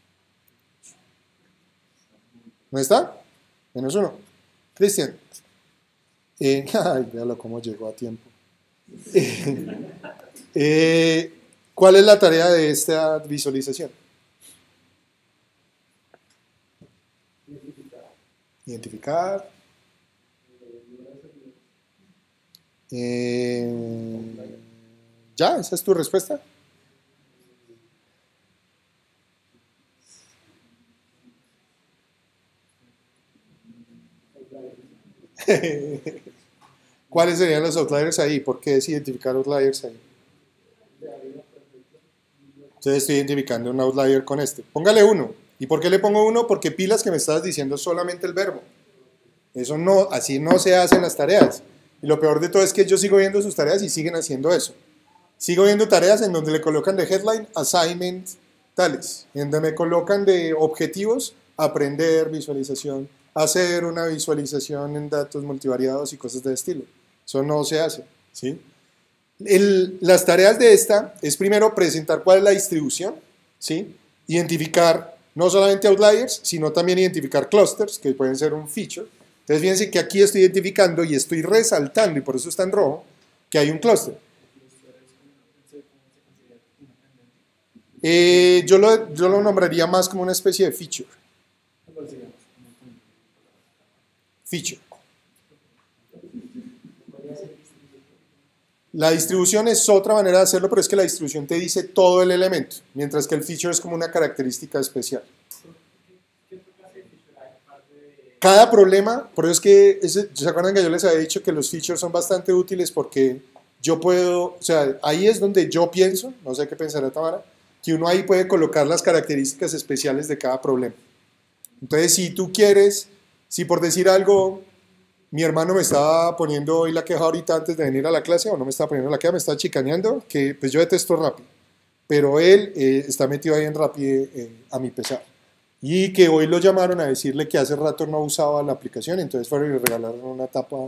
¿Dónde está? -1. Cristian. Ay, véalo cómo llegó a tiempo. ¿Cuál es la tarea de esta visualización? Identificar. ¿Ya? ¿Esa es tu respuesta? ¿Cuáles serían los outliers ahí? ¿Por qué es identificar outliers ahí? Entonces estoy identificando un outlier con este. Póngale 1. ¿Y por qué le pongo 1? Porque pilas que me estabas diciendo solamente el verbo. Eso no, así no se hacen las tareas. Y lo peor de todo es que yo sigo viendo sus tareas y siguen haciendo eso. Sigo viendo tareas en donde le colocan de headline, assignment, tales. En donde me colocan de objetivos, aprender, visualización, hacer una visualización en datos multivariados y cosas de estilo. Eso no se hace, ¿sí? Las tareas de esta es primero presentar cuál es la distribución, ¿sí? Identificar no solamente outliers, sino también identificar clusters, que pueden ser un feature. Entonces fíjense que aquí estoy identificando y estoy resaltando, y por eso está en rojo, que hay un cluster. Yo lo nombraría más como una especie de feature. Feature. La distribución es otra manera de hacerlo, pero es que la distribución te dice todo el elemento, mientras que el feature es como una característica especial. Cada problema, por eso es que, ¿se acuerdan que yo les había dicho que los features son bastante útiles porque yo puedo, o sea, ahí es donde yo pienso, no sé qué pensará Tamara, que uno ahí puede colocar las características especiales de cada problema. Entonces, si tú quieres, si por decir algo, mi hermano me estaba poniendo hoy la queja ahorita antes de venir a la clase, o no me estaba poniendo la queja, me estaba chicaneando, que pues yo detesto Rappi, pero él está metido ahí en Rappi a mi pesar. Y que hoy lo llamaron a decirle que hace rato no usaba la aplicación, entonces fueron y le regalaron una tapa,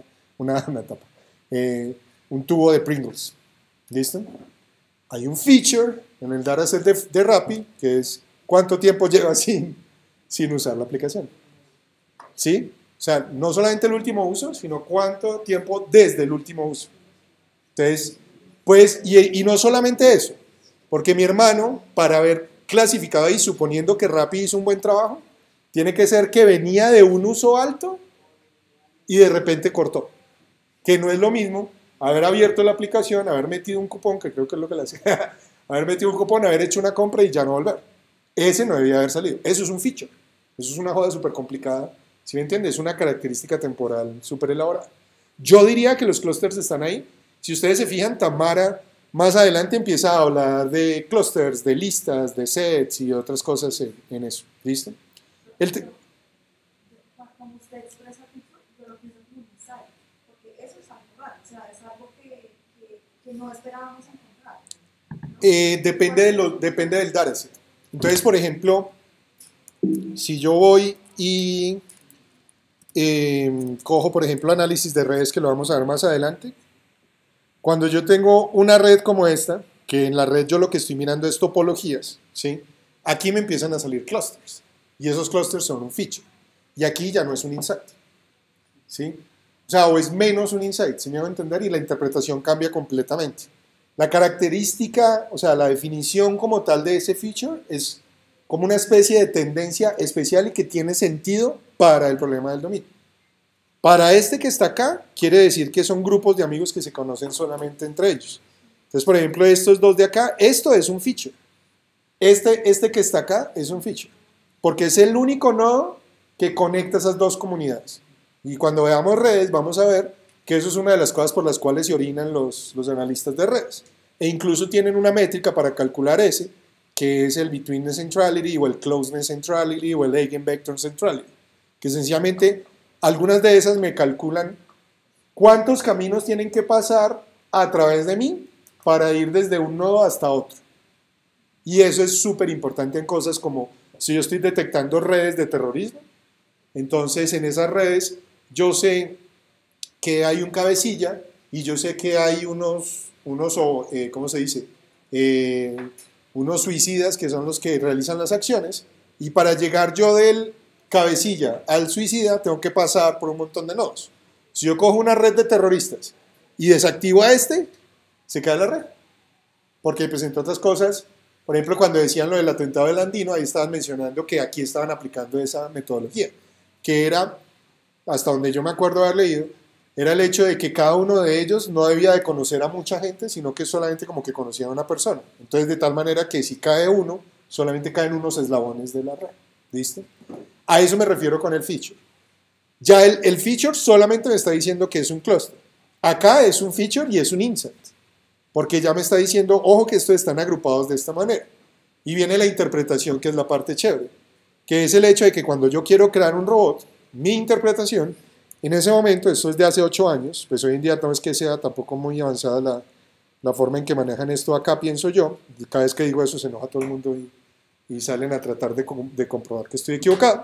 un tubo de Pringles. ¿Listo? Hay un feature en el dataset de Rappi que es cuánto tiempo lleva sin usar la aplicación. ¿Sí? O sea, no solamente el último uso, sino cuánto tiempo desde el último uso. Entonces, pues, y no solamente eso, porque mi hermano, para haber clasificado ahí, suponiendo que Rappi hizo un buen trabajo, tiene que ser que venía de un uso alto y de repente cortó. Que no es lo mismo haber abierto la aplicación, haber metido un cupón, que creo que es lo que le hace, haber metido un cupón, haber hecho una compra y ya no volver. Ese no debía haber salido. Eso es un feature. Eso es una joda súper complicada. ¿Sí me entiendes? Es una característica temporal súper elaborada. Yo diría que los clusters están ahí. Si ustedes se fijan, Tamara más adelante empieza a hablar de clusters, de listas, de sets y otras cosas en eso. ¿Listo? Cuando usted expresa feature, yo lo pienso como un insight, porque eso es algo raro, o sea, es algo que no esperábamos encontrar. Depende del dataset. Entonces, por ejemplo, si yo voy y cojo, por ejemplo, análisis de redes, que lo vamos a ver más adelante, cuando yo tengo una red como esta, que en la red yo lo que estoy mirando es topologías, ¿sí? Aquí me empiezan a salir clusters, y esos clusters son un feature, y aquí ya no es un insight, ¿sí? O sea, o es menos un insight, ¿sí me van a entender? Y la interpretación cambia completamente. La característica, o sea, la definición como tal de ese feature es como una especie de tendencia especial y que tiene sentido para el problema del dominio. Para este que está acá, quiere decir que son grupos de amigos que se conocen solamente entre ellos. Entonces, por ejemplo, estos dos de acá, esto es un feature. Este que está acá es un feature, porque es el único nodo que conecta esas dos comunidades. Y cuando veamos redes, vamos a ver que eso es una de las cosas por las cuales se orinan los analistas de redes. E incluso tienen una métrica para calcular ese, que es el Betweenness Centrality, o el Closeness Centrality, o el Eigenvector Centrality, que sencillamente algunas de esas me calculan cuántos caminos tienen que pasar a través de mí para ir desde un nodo hasta otro. Y eso es súper importante en cosas como si yo estoy detectando redes de terrorismo, entonces en esas redes yo sé que hay un cabecilla y yo sé que hay ¿cómo se dice? Unos suicidas que son los que realizan las acciones, y para llegar yo del cabecilla al suicida tengo que pasar por un montón de nodos. Si yo cojo una red de terroristas y desactivo a este, se cae la red. Porque pues entre otras cosas, por ejemplo, cuando decían lo del atentado del Andino, ahí estaban mencionando que aquí estaban aplicando esa metodología, que era, hasta donde yo me acuerdo haber leído, era el hecho de que cada uno de ellos no debía de conocer a mucha gente, sino que solamente como que conocía a una persona. Entonces, de tal manera que si cae uno, solamente caen unos eslabones de la red. ¿Listo? A eso me refiero con el feature. Ya el feature solamente me está diciendo que es un cluster. Acá es un feature y es un insight, porque ya me está diciendo, ojo que estos están agrupados de esta manera. Y viene la interpretación, que es la parte chévere, que es el hecho de que cuando yo quiero crear un robot, mi interpretación, en ese momento, esto es de hace 8 años, pues hoy en día no es que sea tampoco muy avanzada la forma en que manejan esto acá, pienso yo. Cada vez que digo eso se enoja todo el mundo y salen a tratar de comprobar que estoy equivocado.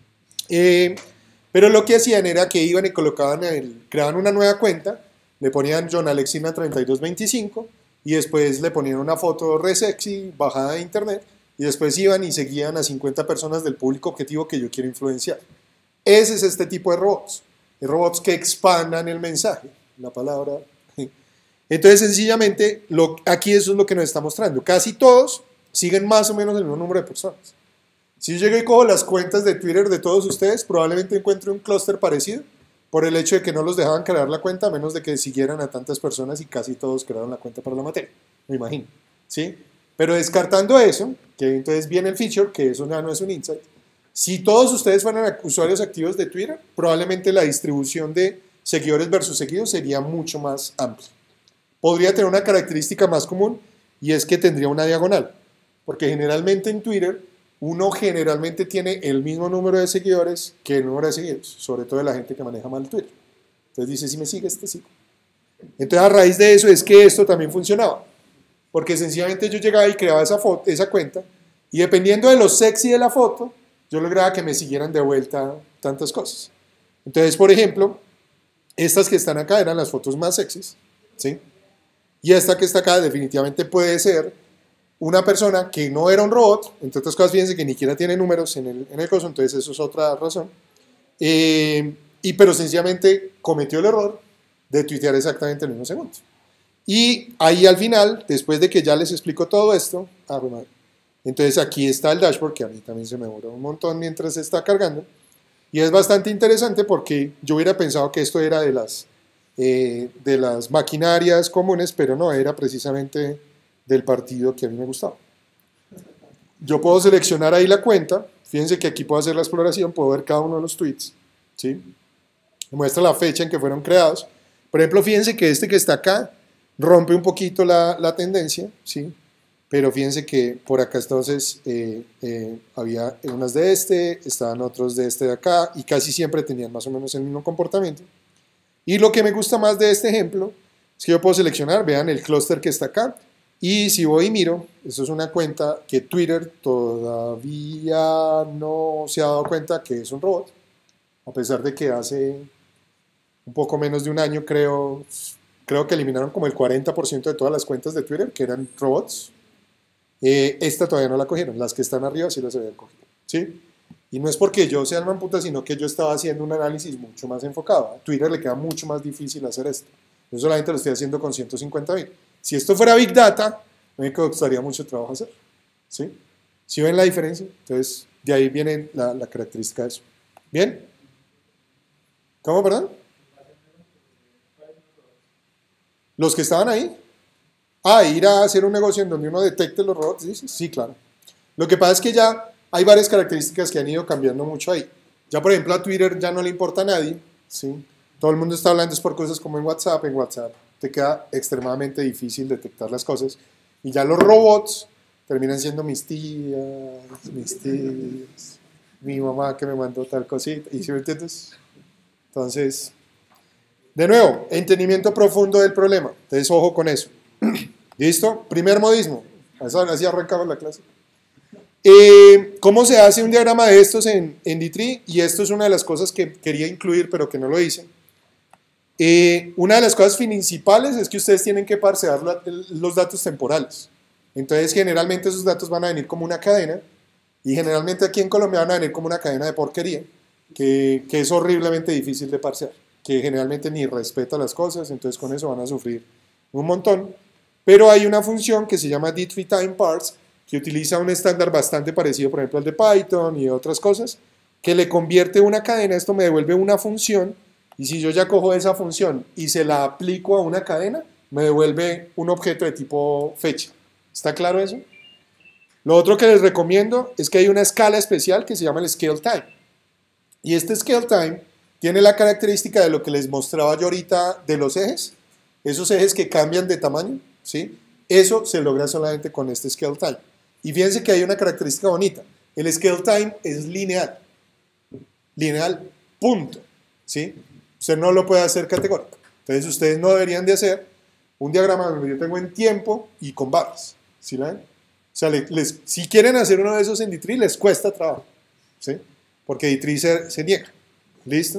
Pero lo que hacían era que iban y creaban una nueva cuenta, le ponían John Alexina 3225 y después le ponían una foto re sexy bajada de internet, y después iban y seguían a 50 personas del público objetivo que yo quiero influenciar. Ese es este tipo de robots. Robots que expandan el mensaje, la palabra. Entonces, sencillamente, aquí eso es lo que nos está mostrando. Casi todos siguen más o menos el mismo número de personas. Si yo llego y cojo las cuentas de Twitter de todos ustedes, probablemente encuentre un clúster parecido, por el hecho de que no los dejaban crear la cuenta, a menos de que siguieran a tantas personas, y casi todos crearon la cuenta para la materia, me imagino. ¿Sí? Pero descartando eso, que entonces viene el feature, que eso ya no es un insight. Si todos ustedes fueran usuarios activos de Twitter, probablemente la distribución de seguidores versus seguidos sería mucho más amplia. Podría tener una característica más común, y es que tendría una diagonal. Porque generalmente en Twitter uno generalmente tiene el mismo número de seguidores que el número de seguidores, sobre todo de la gente que maneja mal Twitter. Entonces dice, si me sigues, te sigo. Entonces a raíz de eso es que esto también funcionaba. Porque sencillamente yo llegaba y creaba esa cuenta, y dependiendo de lo sexy de la foto, yo lograba que me siguieran de vuelta tantas cosas. Entonces, por ejemplo, estas que están acá eran las fotos más sexys, ¿sí? Y esta que está acá definitivamente puede ser una persona que no era un robot, entre otras cosas, fíjense que ni siquiera tiene números en el coso, entonces eso es otra razón. Pero sencillamente cometió el error de tuitear exactamente en el mismo segundo. Y ahí al final, después de que ya les explico todo esto, entonces aquí está el dashboard, que a mí también se me borra un montón mientras se está cargando. Y es bastante interesante porque yo hubiera pensado que esto era de las maquinarias comunes, pero no, era precisamente del partido que a mí me gustaba. Yo puedo seleccionar ahí la cuenta, fíjense que aquí puedo hacer la exploración, puedo ver cada uno de los tweets, ¿sí? Me muestra la fecha en que fueron creados. Por ejemplo, fíjense que este que está acá rompe un poquito la tendencia, ¿sí? Pero fíjense que por acá entonces había unas de estaban otros de este de acá, y casi siempre tenían más o menos el mismo comportamiento. Y lo que me gusta más de este ejemplo es que yo puedo seleccionar, vean el clúster que está acá, y si voy y miro, esto es una cuenta que Twitter todavía no se ha dado cuenta que es un robot, a pesar de que hace un poco menos de un año creo que eliminaron como el 40% de todas las cuentas de Twitter que eran robots. Esta todavía no la cogieron, las que están arriba sí las habían cogido, ¿sí? Y no es porque yo sea el mamputa, sino que yo estaba haciendo un análisis mucho más enfocado. A Twitter le queda mucho más difícil hacer esto. Yo solamente lo estoy haciendo con 150.000. Si esto fuera Big Data, me costaría mucho trabajo hacer, ¿sí? ¿Sí ven la diferencia? Entonces, de ahí viene la característica de eso. ¿Bien? ¿Cómo, perdón? ¿Los que estaban ahí? Ir a hacer un negocio en donde uno detecte los robots, ¿sí? Sí, claro. Lo que pasa es que ya hay varias características que han ido cambiando mucho ahí. Ya, por ejemplo, a Twitter ya no le importa a nadie, ¿sí? Todo el mundo está hablando es por cosas como en WhatsApp te queda extremadamente difícil detectar las cosas. Y ya los robots terminan siendo mis tías, mi mamá que me mandó tal cosita, ¿y si me entiendes? Entonces, de nuevo, entendimiento profundo del problema. Entonces, ojo con eso. ¿Listo? Primer modismo. Así arrancamos la clase. ¿Cómo se hace un diagrama de estos en D3? Y esto es una de las cosas que quería incluir, pero que no lo hice. Una de las cosas principales es que ustedes tienen que parsear los datos temporales. Entonces, generalmente esos datos van a venir como una cadena, y generalmente aquí en Colombia van a venir como una cadena de porquería, que es horriblemente difícil de parsear, que generalmente ni respeta las cosas, entonces con eso van a sufrir un montón. Pero hay una función que se llama D3TimeParse, que utiliza un estándar bastante parecido, por ejemplo, al de Python y otras cosas, que le convierte una cadena, esto me devuelve una función, y si yo ya cojo esa función y se la aplico a una cadena, me devuelve un objeto de tipo fecha. ¿Está claro eso? Lo otro que les recomiendo es que hay una escala especial que se llama el Scale Time. Y este Scale Time tiene la característica de lo que les mostraba yo ahorita de los ejes, esos ejes que cambian de tamaño, ¿sí? Eso se logra solamente con este Scale Time. Y fíjense que hay una característica bonita. El Scale Time es lineal. Lineal, punto. ¿Sí? Usted no lo puede hacer categórico. Entonces ustedes no deberían de hacer un diagrama donde yo tengo en tiempo y con barras. ¿Sí la ven? O sea, si quieren hacer uno de esos en D3, les cuesta trabajo. ¿Sí? Porque D3 se niega. ¿Listo?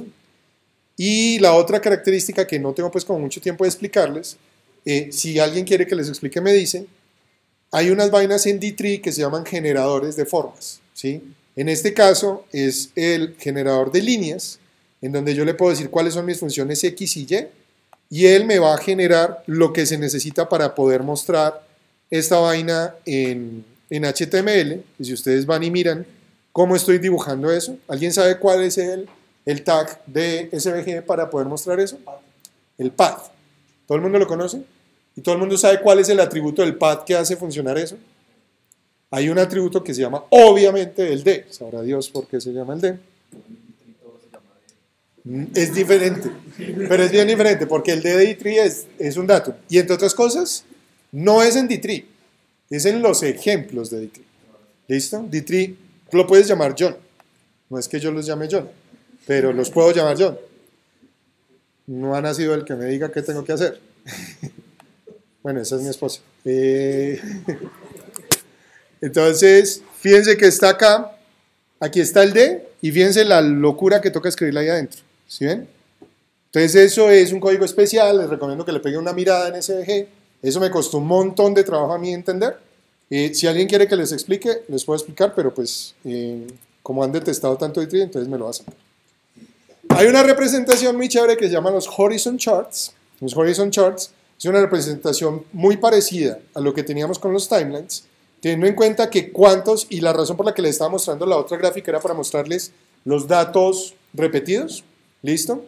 Y la otra característica que no tengo pues como mucho tiempo de explicarles, si alguien quiere que les explique me dice, hay unas vainas en D3 que se llaman generadores de formas, ¿sí? En este caso es el generador de líneas, en donde yo le puedo decir cuáles son mis funciones X y Y él me va a generar lo que se necesita para poder mostrar esta vaina en HTML, y si ustedes van y miran cómo estoy dibujando eso, ¿alguien sabe cuál es el tag de SVG para poder mostrar eso? El path. ¿Todo el mundo lo conoce? ¿Y todo el mundo sabe cuál es el atributo del path que hace funcionar eso? Hay un atributo que se llama, obviamente, el D. Sabrá Dios por qué se llama el D. Es diferente, pero es bien diferente, porque el D de D3 es un dato. Y entre otras cosas, no es en D3. es en los ejemplos de D3. ¿Listo? D3 lo puedes llamar John. No es que yo los llame John, pero los puedo llamar John. No ha nacido el que me diga qué tengo que hacer. Bueno, esa es mi esposa. Entonces, fíjense que está acá, aquí está el D, y fíjense la locura que toca escribirla ahí adentro. ¿Sí ven? Entonces, eso es un código especial, les recomiendo que le peguen una mirada en SVG. Eso me costó un montón de trabajo a mí entender. Si alguien quiere que les explique, les puedo explicar, pero pues, como han detestado tanto D3, entonces me lo hacen. Hay una representación muy chévere que se llama los Horizon Charts. Los Horizon Charts es una representación muy parecida a lo que teníamos con los timelines, teniendo en cuenta que cuántos, y la razón por la que les estaba mostrando la otra gráfica era para mostrarles los datos repetidos. ¿Listo?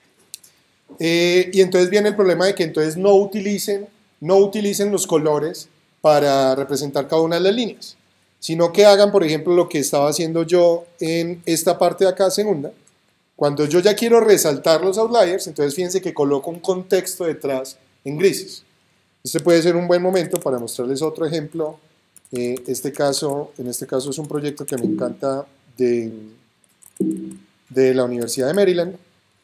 Y entonces viene el problema de que entonces no utilicen los colores para representar cada una de las líneas, sino que hagan, por ejemplo, lo que estaba haciendo yo en esta parte de acá segunda. Cuando yo ya quiero resaltar los outliers, entonces fíjense que coloco un contexto detrás en grises. Este puede ser un buen momento para mostrarles otro ejemplo. En este caso es un proyecto que me encanta de la Universidad de Maryland.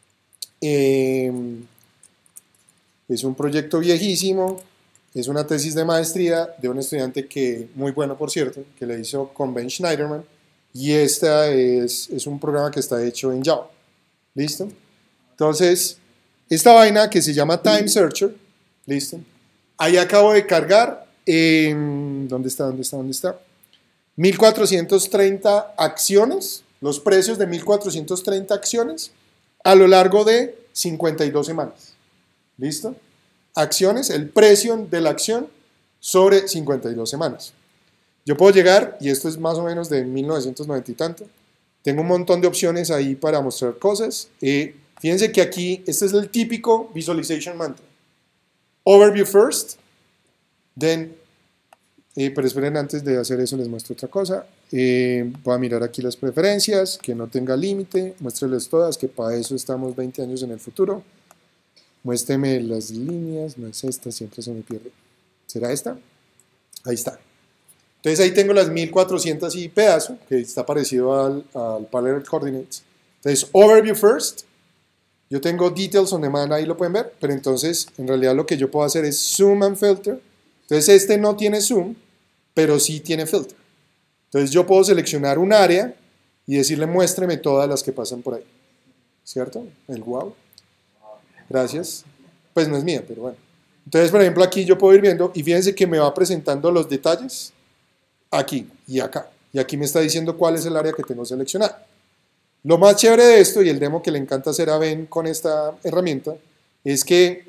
Es un proyecto viejísimo, es una tesis de maestría de un estudiante que, muy bueno por cierto, que le hizo con Ben Schneiderman, y esta es un programa que está hecho en Java. ¿Listo? Entonces, esta vaina que se llama Time Searcher, ¿listo? Ahí acabo de cargar, ¿dónde está? 1430 acciones, los precios de 1430 acciones a lo largo de 52 semanas. ¿Listo? Acciones, el precio de la acción sobre 52 semanas. Yo puedo llegar, y esto es más o menos de 1990 y tanto, tengo un montón de opciones ahí para mostrar cosas. Fíjense que aquí, este es el típico visualization mantra. Overview first, then, pero esperen, antes de hacer eso les muestro otra cosa. Voy a mirar aquí las preferencias, que no tenga límite, muéstreles todas, que para eso estamos 20 años en el futuro. Muéstreme las líneas, no es esta, siempre se me pierde. ¿Será esta? Ahí está. Entonces ahí tengo las 1400 y pedazo, que está parecido al Parallel Coordinates. Entonces, Overview First. Yo tengo Details on Demand, ahí lo pueden ver, pero entonces en realidad lo que yo puedo hacer es Zoom and Filter. Entonces este no tiene Zoom, pero sí tiene Filter. Entonces yo puedo seleccionar un área y decirle muéstreme todas las que pasan por ahí. ¿Cierto? El wow. Gracias. Pues no es mía, pero bueno. Entonces, por ejemplo, aquí yo puedo ir viendo y fíjense que me va presentando los detalles aquí y acá. Y aquí me está diciendo cuál es el área que tengo seleccionada. Lo más chévere de esto, y el demo que le encanta hacer a Ben con esta herramienta, es que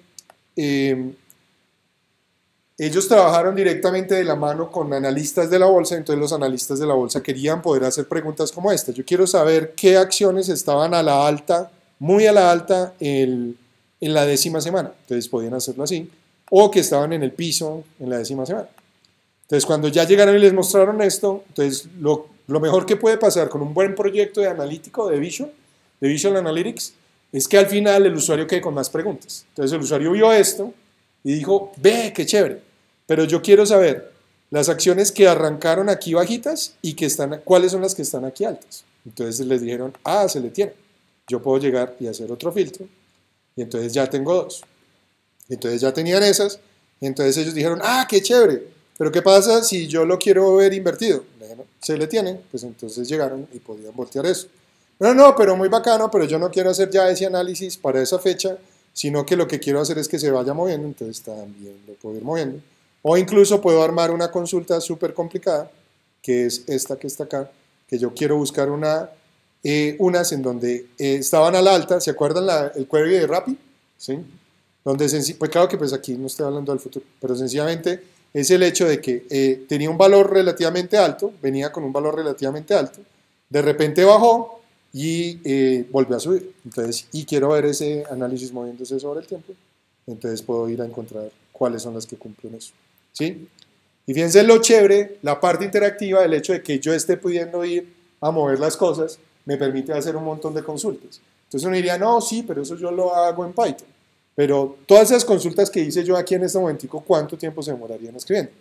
ellos trabajaron directamente de la mano con analistas de la bolsa. Entonces los analistas de la bolsa querían poder hacer preguntas como esta. Yo quiero saber qué acciones estaban a la alta, muy a la alta en la 10ª semana. Entonces podían hacerlo así. O que estaban en el piso en la 10ª semana. Entonces cuando ya llegaron y les mostraron esto, entonces lo mejor que puede pasar con un buen proyecto de analítico, de Visual Analytics, es que al final el usuario quede con más preguntas. Entonces el usuario vio esto y dijo, ve, qué chévere, pero yo quiero saber las acciones que arrancaron aquí bajitas y cuáles son las que están aquí altas. Entonces les dijeron, se le tiene. Yo puedo llegar y hacer otro filtro, y entonces ya tengo dos. Entonces ya tenían esas, y entonces ellos dijeron, qué chévere, pero ¿qué pasa si yo lo quiero ver invertido? Bueno, se le tiene, pues entonces llegaron y podían voltear eso. No, pero muy bacano, pero yo no quiero hacer ya ese análisis para esa fecha, sino que lo que quiero hacer es que se vaya moviendo, entonces también lo puedo ir moviendo. O incluso puedo armar una consulta súper complicada, que es esta que está acá, que yo quiero buscar unas en donde estaban a la alta. ¿Se acuerdan el query de Rappi? ¿Sí? Donde pues claro que pues aquí no estoy hablando del futuro, pero sencillamente es el hecho de que tenía un valor relativamente alto, venía con un valor relativamente alto, de repente bajó y volvió a subir. Entonces, y quiero ver ese análisis moviéndose sobre el tiempo, entonces puedo ir a encontrar cuáles son las que cumplen eso. ¿Sí? Y fíjense lo chévere, la parte interactiva, el hecho de que yo esté pudiendo ir a mover las cosas, me permite hacer un montón de consultas. Entonces uno diría, no, sí, pero eso yo lo hago en Python. Pero todas esas consultas que hice yo aquí en este momentico, ¿cuánto tiempo se demorarían escribiendo?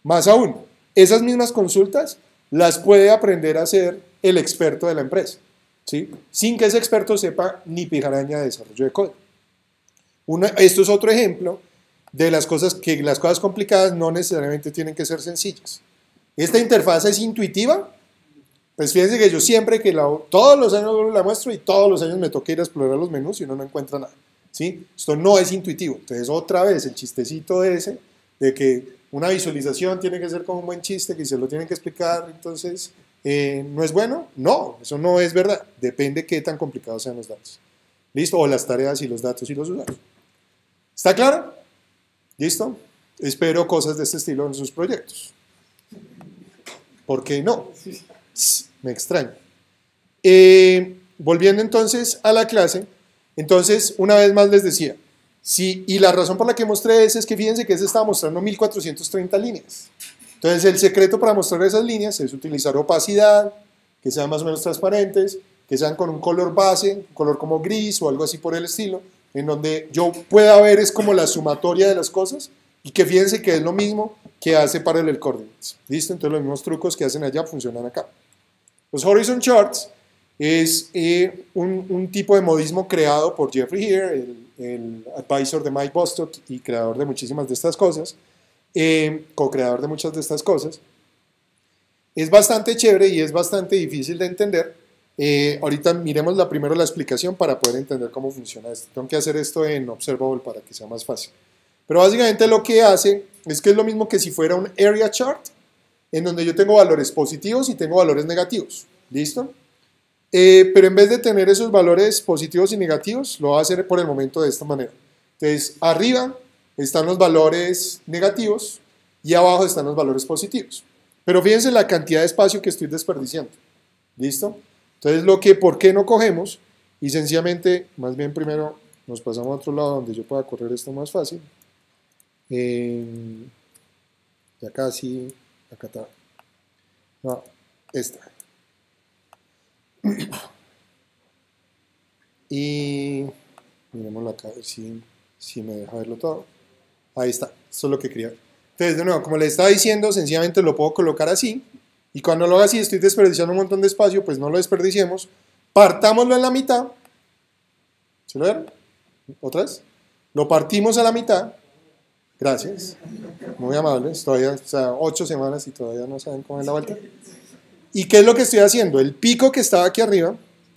Más aún, esas mismas consultas las puede aprender a hacer el experto de la empresa, ¿sí? Sin que ese experto sepa ni pijaraña de desarrollo de código. Esto es otro ejemplo de las cosas complicadas no necesariamente tienen que ser sencillas. Esta interfaz es intuitiva. Pues fíjense que yo siempre todos los años la muestro y todos los años me toca ir a explorar los menús y uno no encuentra nada, ¿sí? Esto no es intuitivo. Entonces otra vez el chistecito ese de que una visualización tiene que ser como un buen chiste, que se lo tienen que explicar, entonces ¿no es bueno? No, eso no es verdad. Depende qué tan complicados sean los datos. ¿Listo? O las tareas y los datos y los usuarios. ¿Está claro? ¿Listo? Espero cosas de este estilo en sus proyectos. ¿Por qué no? Me extraña. Volviendo entonces a la clase, entonces una vez más les decía, y la razón por la que mostré es que fíjense que ese estaba mostrando 1430 líneas. Entonces el secreto para mostrar esas líneas es utilizar opacidad, que sean más o menos transparentes, que sean con un color base, un color como gris o algo así por el estilo, en donde yo pueda ver es como la sumatoria de las cosas y que fíjense que es lo mismo que hace Parallel Coordinates. ¿Listo? Entonces los mismos trucos que hacen allá funcionan acá. Los Horizon Charts es un tipo de modismo creado por Jeffrey Heer, el advisor de Mike Bostock y creador de muchísimas de estas cosas, co-creador de muchas de estas cosas. Es bastante chévere y es bastante difícil de entender. Ahorita miremos primero la explicación para poder entender cómo funciona esto. Tengo que hacer esto en Observable para que sea más fácil. Pero básicamente lo que hace es que es lo mismo que si fuera un area chart, en donde yo tengo valores positivos y tengo valores negativos. ¿Listo? Pero en vez de tener esos valores positivos y negativos, lo va a hacer por el momento de esta manera. Entonces, arriba están los valores negativos y abajo están los valores positivos. Pero fíjense la cantidad de espacio que estoy desperdiciando. ¿Listo? Entonces, ¿por qué no cogemos? Y sencillamente, más bien primero nos pasamos a otro lado donde yo pueda correr esto más fácil. Ya casi, acá está. No, esta. Y miremoslo acá, a ver si me deja verlo todo. Ahí está, esto es lo que quería ver. Entonces, de nuevo, como les estaba diciendo, sencillamente lo puedo colocar así. Y cuando lo haga así, estoy desperdiciando un montón de espacio, pues no lo desperdiciemos. Partámoslo en la mitad. ¿Se lo ven? ¿Otra vez? Lo partimos a la mitad. Gracias. Muy amables. Todavía, 8 semanas y todavía no saben cómo es la vuelta. ¿Y qué es lo que estoy haciendo? El pico que estaba aquí arriba,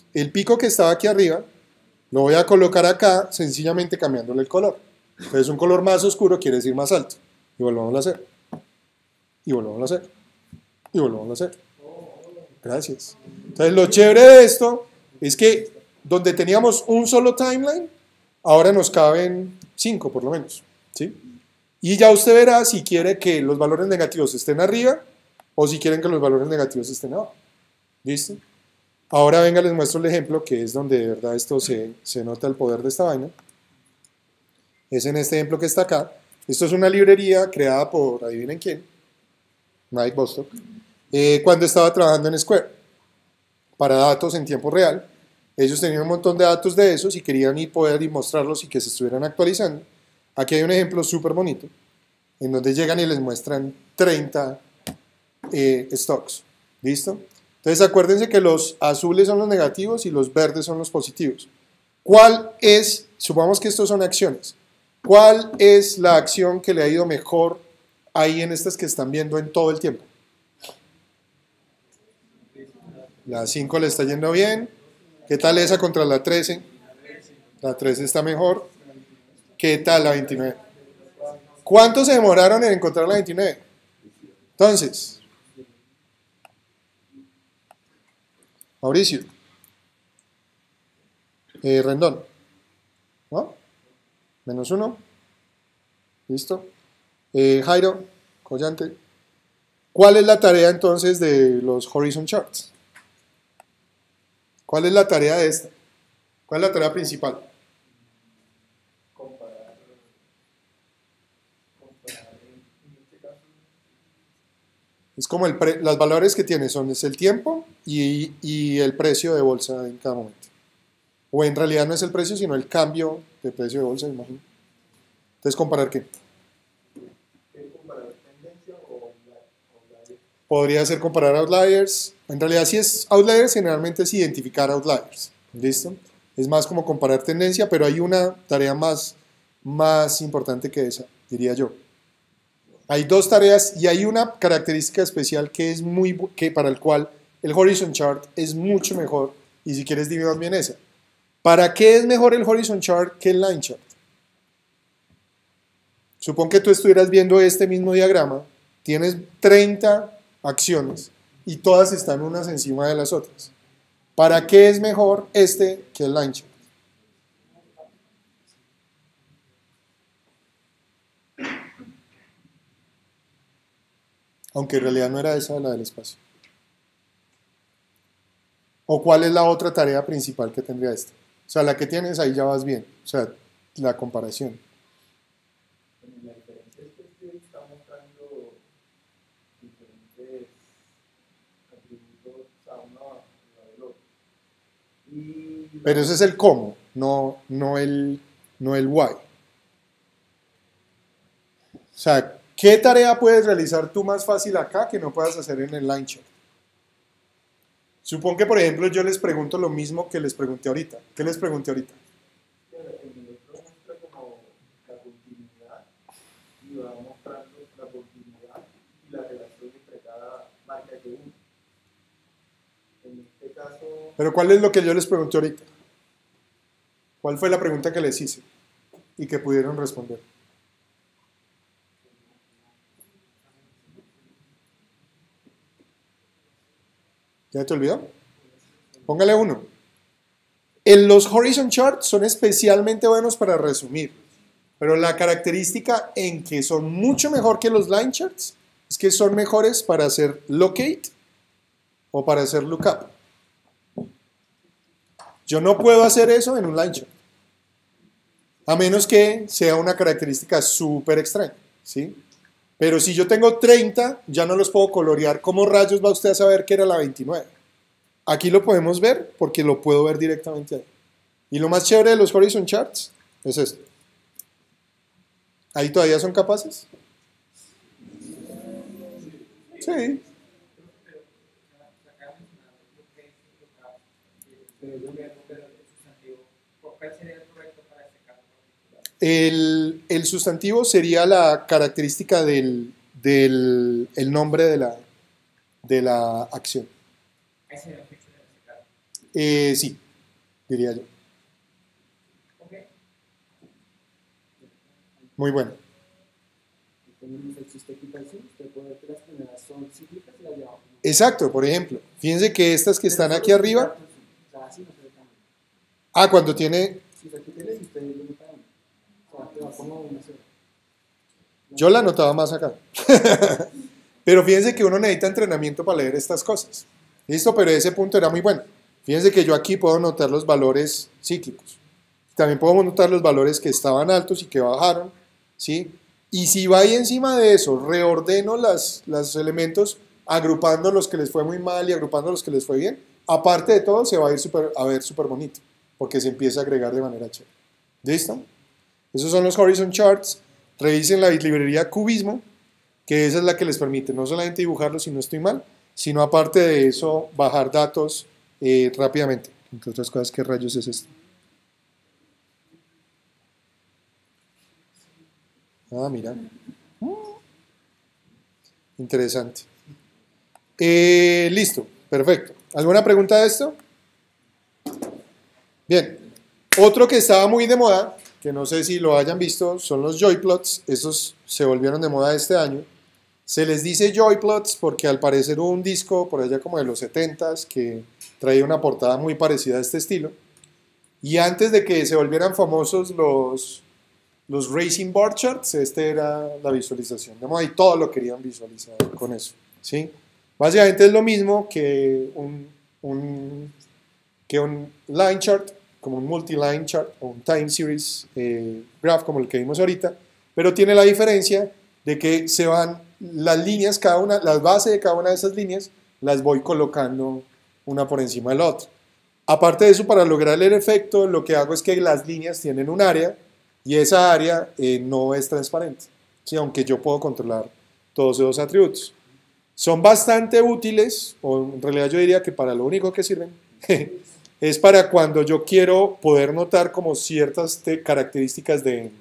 lo voy a colocar acá, sencillamente cambiándole el color. Entonces, un color más oscuro quiere decir más alto. Y volvamos a hacer. Y volvamos a hacer. Y volvamos a hacer. Gracias. Entonces, lo chévere de esto es que donde teníamos un solo timeline, ahora nos caben 5 por lo menos. ¿Sí? Y ya usted verá si quiere que los valores negativos estén arriba o si quieren que los valores negativos estén abajo. ¿Listo? Ahora venga, les muestro el ejemplo que es donde de verdad esto se nota el poder de esta vaina. Es en este ejemplo que está acá. Esto es una librería creada por, adivinen quién, Mike Bostock, cuando estaba trabajando en Square, para datos en tiempo real. Ellos tenían un montón de datos de esos y querían poder mostrarlos y que se estuvieran actualizando. Aquí hay un ejemplo súper bonito, en donde llegan y les muestran 30 stocks. ¿Listo? Entonces acuérdense que los azules son los negativos y los verdes son los positivos. ¿Cuál es, supongamos que estos son acciones, cuál es la acción que le ha ido mejor ahí en estas que están viendo en todo el tiempo? La 5 le está yendo bien. ¿Qué tal esa contra la 13? La 13 está mejor. ¿Qué tal la 29? ¿Cuánto se demoraron en encontrar la 29? Entonces, Mauricio, Rendón, ¿no? -1, listo. Jairo, Collante. ¿Cuál es la tarea entonces de los Horizon Charts? ¿Cuál es la tarea de esta? ¿Cuál es la tarea principal? Comparar en este caso. Es como los valores que tiene es el tiempo y el precio de bolsa en cada momento. O en realidad no es el precio, sino el cambio de precio de bolsa, imagino. Entonces, ¿comparar qué? ¿Qué comparar tendencia o podría ser comparar outliers. En realidad, si es outliers, generalmente es identificar outliers. ¿Listo? Es más como comparar tendencia, pero hay una tarea más importante que esa, diría yo. Hay dos tareas y hay una característica especial que es que para el cual el Horizon Chart es mucho mejor, y si quieres dime bien esa. ¿Para qué es mejor el Horizon Chart que el Line Chart? Supón que tú estuvieras viendo este mismo diagrama, tienes 30 acciones y todas están unas encima de las otras. ¿Para qué es mejor este que el Line Chart? Aunque en realidad no era esa la del espacio. ¿O cuál es la otra tarea principal que tendría esta? O sea, la que tienes ahí ya vas bien. O sea, la comparación. Bueno, la diferencia es que este está mostrando diferentes atributos a uno del otro. Pero ese es el cómo, no el why. O sea, ¿qué tarea puedes realizar tú más fácil acá que no puedas hacer en el Line Chart? Supón que, por ejemplo, yo les pregunto lo mismo que les pregunté ahorita. ¿Qué les pregunté ahorita? En el otro muestra como la continuidad y va mostrando la continuidad y la relación entre cada marca que uno. En este caso, Pero ¿cuál es lo que yo les pregunté ahorita? ¿Cuál fue la pregunta que les hice y que pudieron responder? ¿Ya te olvidó? Póngale uno. Los Horizon Charts son especialmente buenos para resumir, pero la característica en que son mucho mejor que los Line Charts es que son mejores para hacer locate o para hacer lookup. Yo no puedo hacer eso en un Line Chart, a menos que sea una característica súper extraña, ¿sí? Pero si yo tengo 30, ya no los puedo colorear. ¿Cómo rayos va usted a saber que era la 29? Aquí lo podemos ver porque lo puedo ver directamente ahí. Y lo más chévere de los Horizon Charts es esto. ¿Ahí todavía son capaces? Sí. ¿Cuál sería el correcto para este caso particular? El sustantivo sería la característica del el nombre de la acción. Ahí sería el feature en este caso. Sí, diría yo. Ok. Muy bueno. Si usted quita el sí, usted puede ver que las primeras son cíclicas y las de abajo no. Exacto, por ejemplo. Fíjense que estas que están aquí arriba. O sea, así no se ve tan bien. Cuando tiene. Si usted quita el sí, usted lo nota uno. O sea, que va como una cero. Yo la notaba más acá. Pero fíjense que uno necesita entrenamiento para leer estas cosas. Listo, pero ese punto era muy bueno. Fíjense que yo aquí puedo notar los valores cíclicos. También puedo notar los valores que estaban altos y que bajaron, ¿sí? Y si va ahí encima de eso, reordeno los elementos, agrupando los que les fue muy mal y agrupando los que les fue bien. Aparte de todo, se va a ir a ver súper bonito, porque se empieza a agregar de manera chévere. ¿Listo? Esos son los Horizon Charts. Revisen la librería Cubismo, que esa es la que les permite no solamente dibujarlo si no estoy mal, sino aparte de eso, bajar datos rápidamente. Entre otras cosas, ¿qué rayos es esto? Mira. Interesante. Listo, perfecto. ¿Alguna pregunta de esto? Bien. Otro que estaba muy de moda, que no sé si lo hayan visto, son los joyplots. Esos se volvieron de moda este año. Se les dice joyplots porque al parecer hubo un disco por allá como de los 70s que traía una portada muy parecida a este estilo. Y antes de que se volvieran famosos los Racing Bar Charts, era la visualización de moda y todo lo querían visualizar con eso, ¿sí? Básicamente es lo mismo que un line chart, como un multi-line chart o un time series graph como el que vimos ahorita, pero tiene la diferencia de que se van las líneas, las bases de cada una de esas líneas las voy colocando una por encima de la otra. Aparte de eso, para lograr el efecto, lo que hago es que las líneas tienen un área y esa área no es transparente, ¿sí? Aunque yo puedo controlar todos esos atributos. son bastante útiles, o en realidad yo diría que para lo único que sirven, es para cuando yo quiero poder notar como ciertas características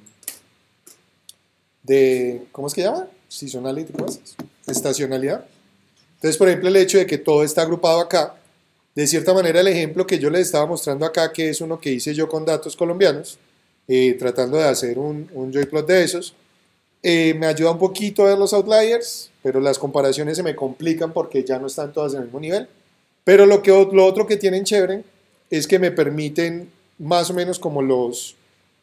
¿cómo es que llama? Seasonality, ¿cómo es? Estacionalidad. Entonces, por ejemplo, el hecho de que todo está agrupado acá, de cierta manera el ejemplo que yo les estaba mostrando acá, que es uno que hice yo con datos colombianos, tratando de hacer un joyplot de esos, me ayuda un poquito a ver los outliers, pero las comparaciones se me complican porque ya no están todas en el mismo nivel. Pero lo otro que tienen chévere es que me permiten más o menos como los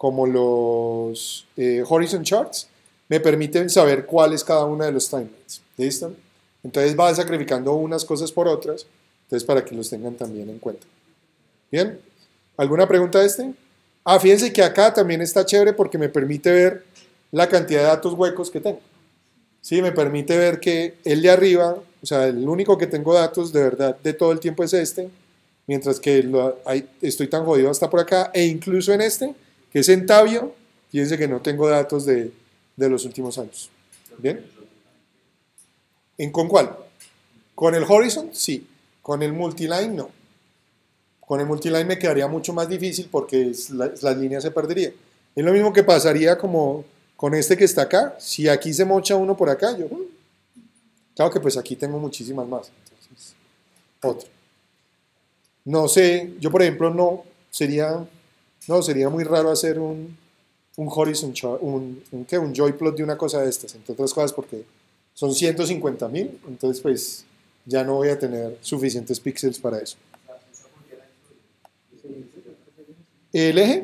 horizon charts, me permiten saber cuál es cada una de los timelines. ¿Listo? Entonces van sacrificando unas cosas por otras, entonces para que los tengan también en cuenta. ¿Bien? ¿Alguna pregunta de este? Fíjense que acá también está chévere porque me permite ver la cantidad de datos huecos que tengo. Sí, me permite ver que el de arriba, o sea, el único que tengo datos de verdad de todo el tiempo es este, mientras que estoy tan jodido hasta por acá, e incluso en este, que es en Tabio, fíjense que no tengo datos de los últimos años. ¿Bien? ¿Con cuál? ¿Con el Horizon? Sí. ¿Con el Multiline? No. Con el Multiline me quedaría mucho más difícil porque las líneas se perderían. Es lo mismo que pasaría como con este que está acá. Si aquí se mocha uno por acá, claro que pues aquí tengo muchísimas más. Entonces, otro. No sé, yo por ejemplo sería muy raro hacer un Horizon chart, un joyplot de una cosa de estas, entre otras cosas porque son 150.000, entonces pues ya no voy a tener suficientes píxeles para eso. ¿El eje?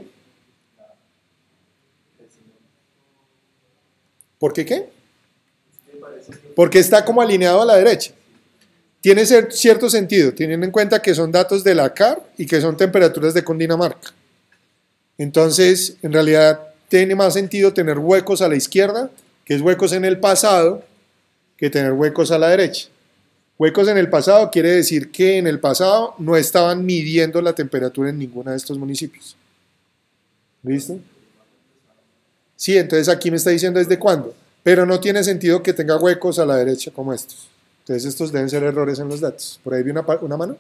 ¿Por qué qué? Porque está como alineado a la derecha. Tiene cierto sentido, teniendo en cuenta que son datos de la CAR y que son temperaturas de Cundinamarca. Entonces, en realidad, tiene más sentido tener huecos a la izquierda, que es huecos en el pasado, que tener huecos a la derecha. Huecos en el pasado quiere decir que en el pasado no estaban midiendo la temperatura en ninguno de estos municipios. ¿Listo? Sí, entonces aquí me está diciendo desde cuándo, pero no tiene sentido que tenga huecos a la derecha como estos. Entonces estos deben ser errores en los datos. ¿Por ahí vi una mano?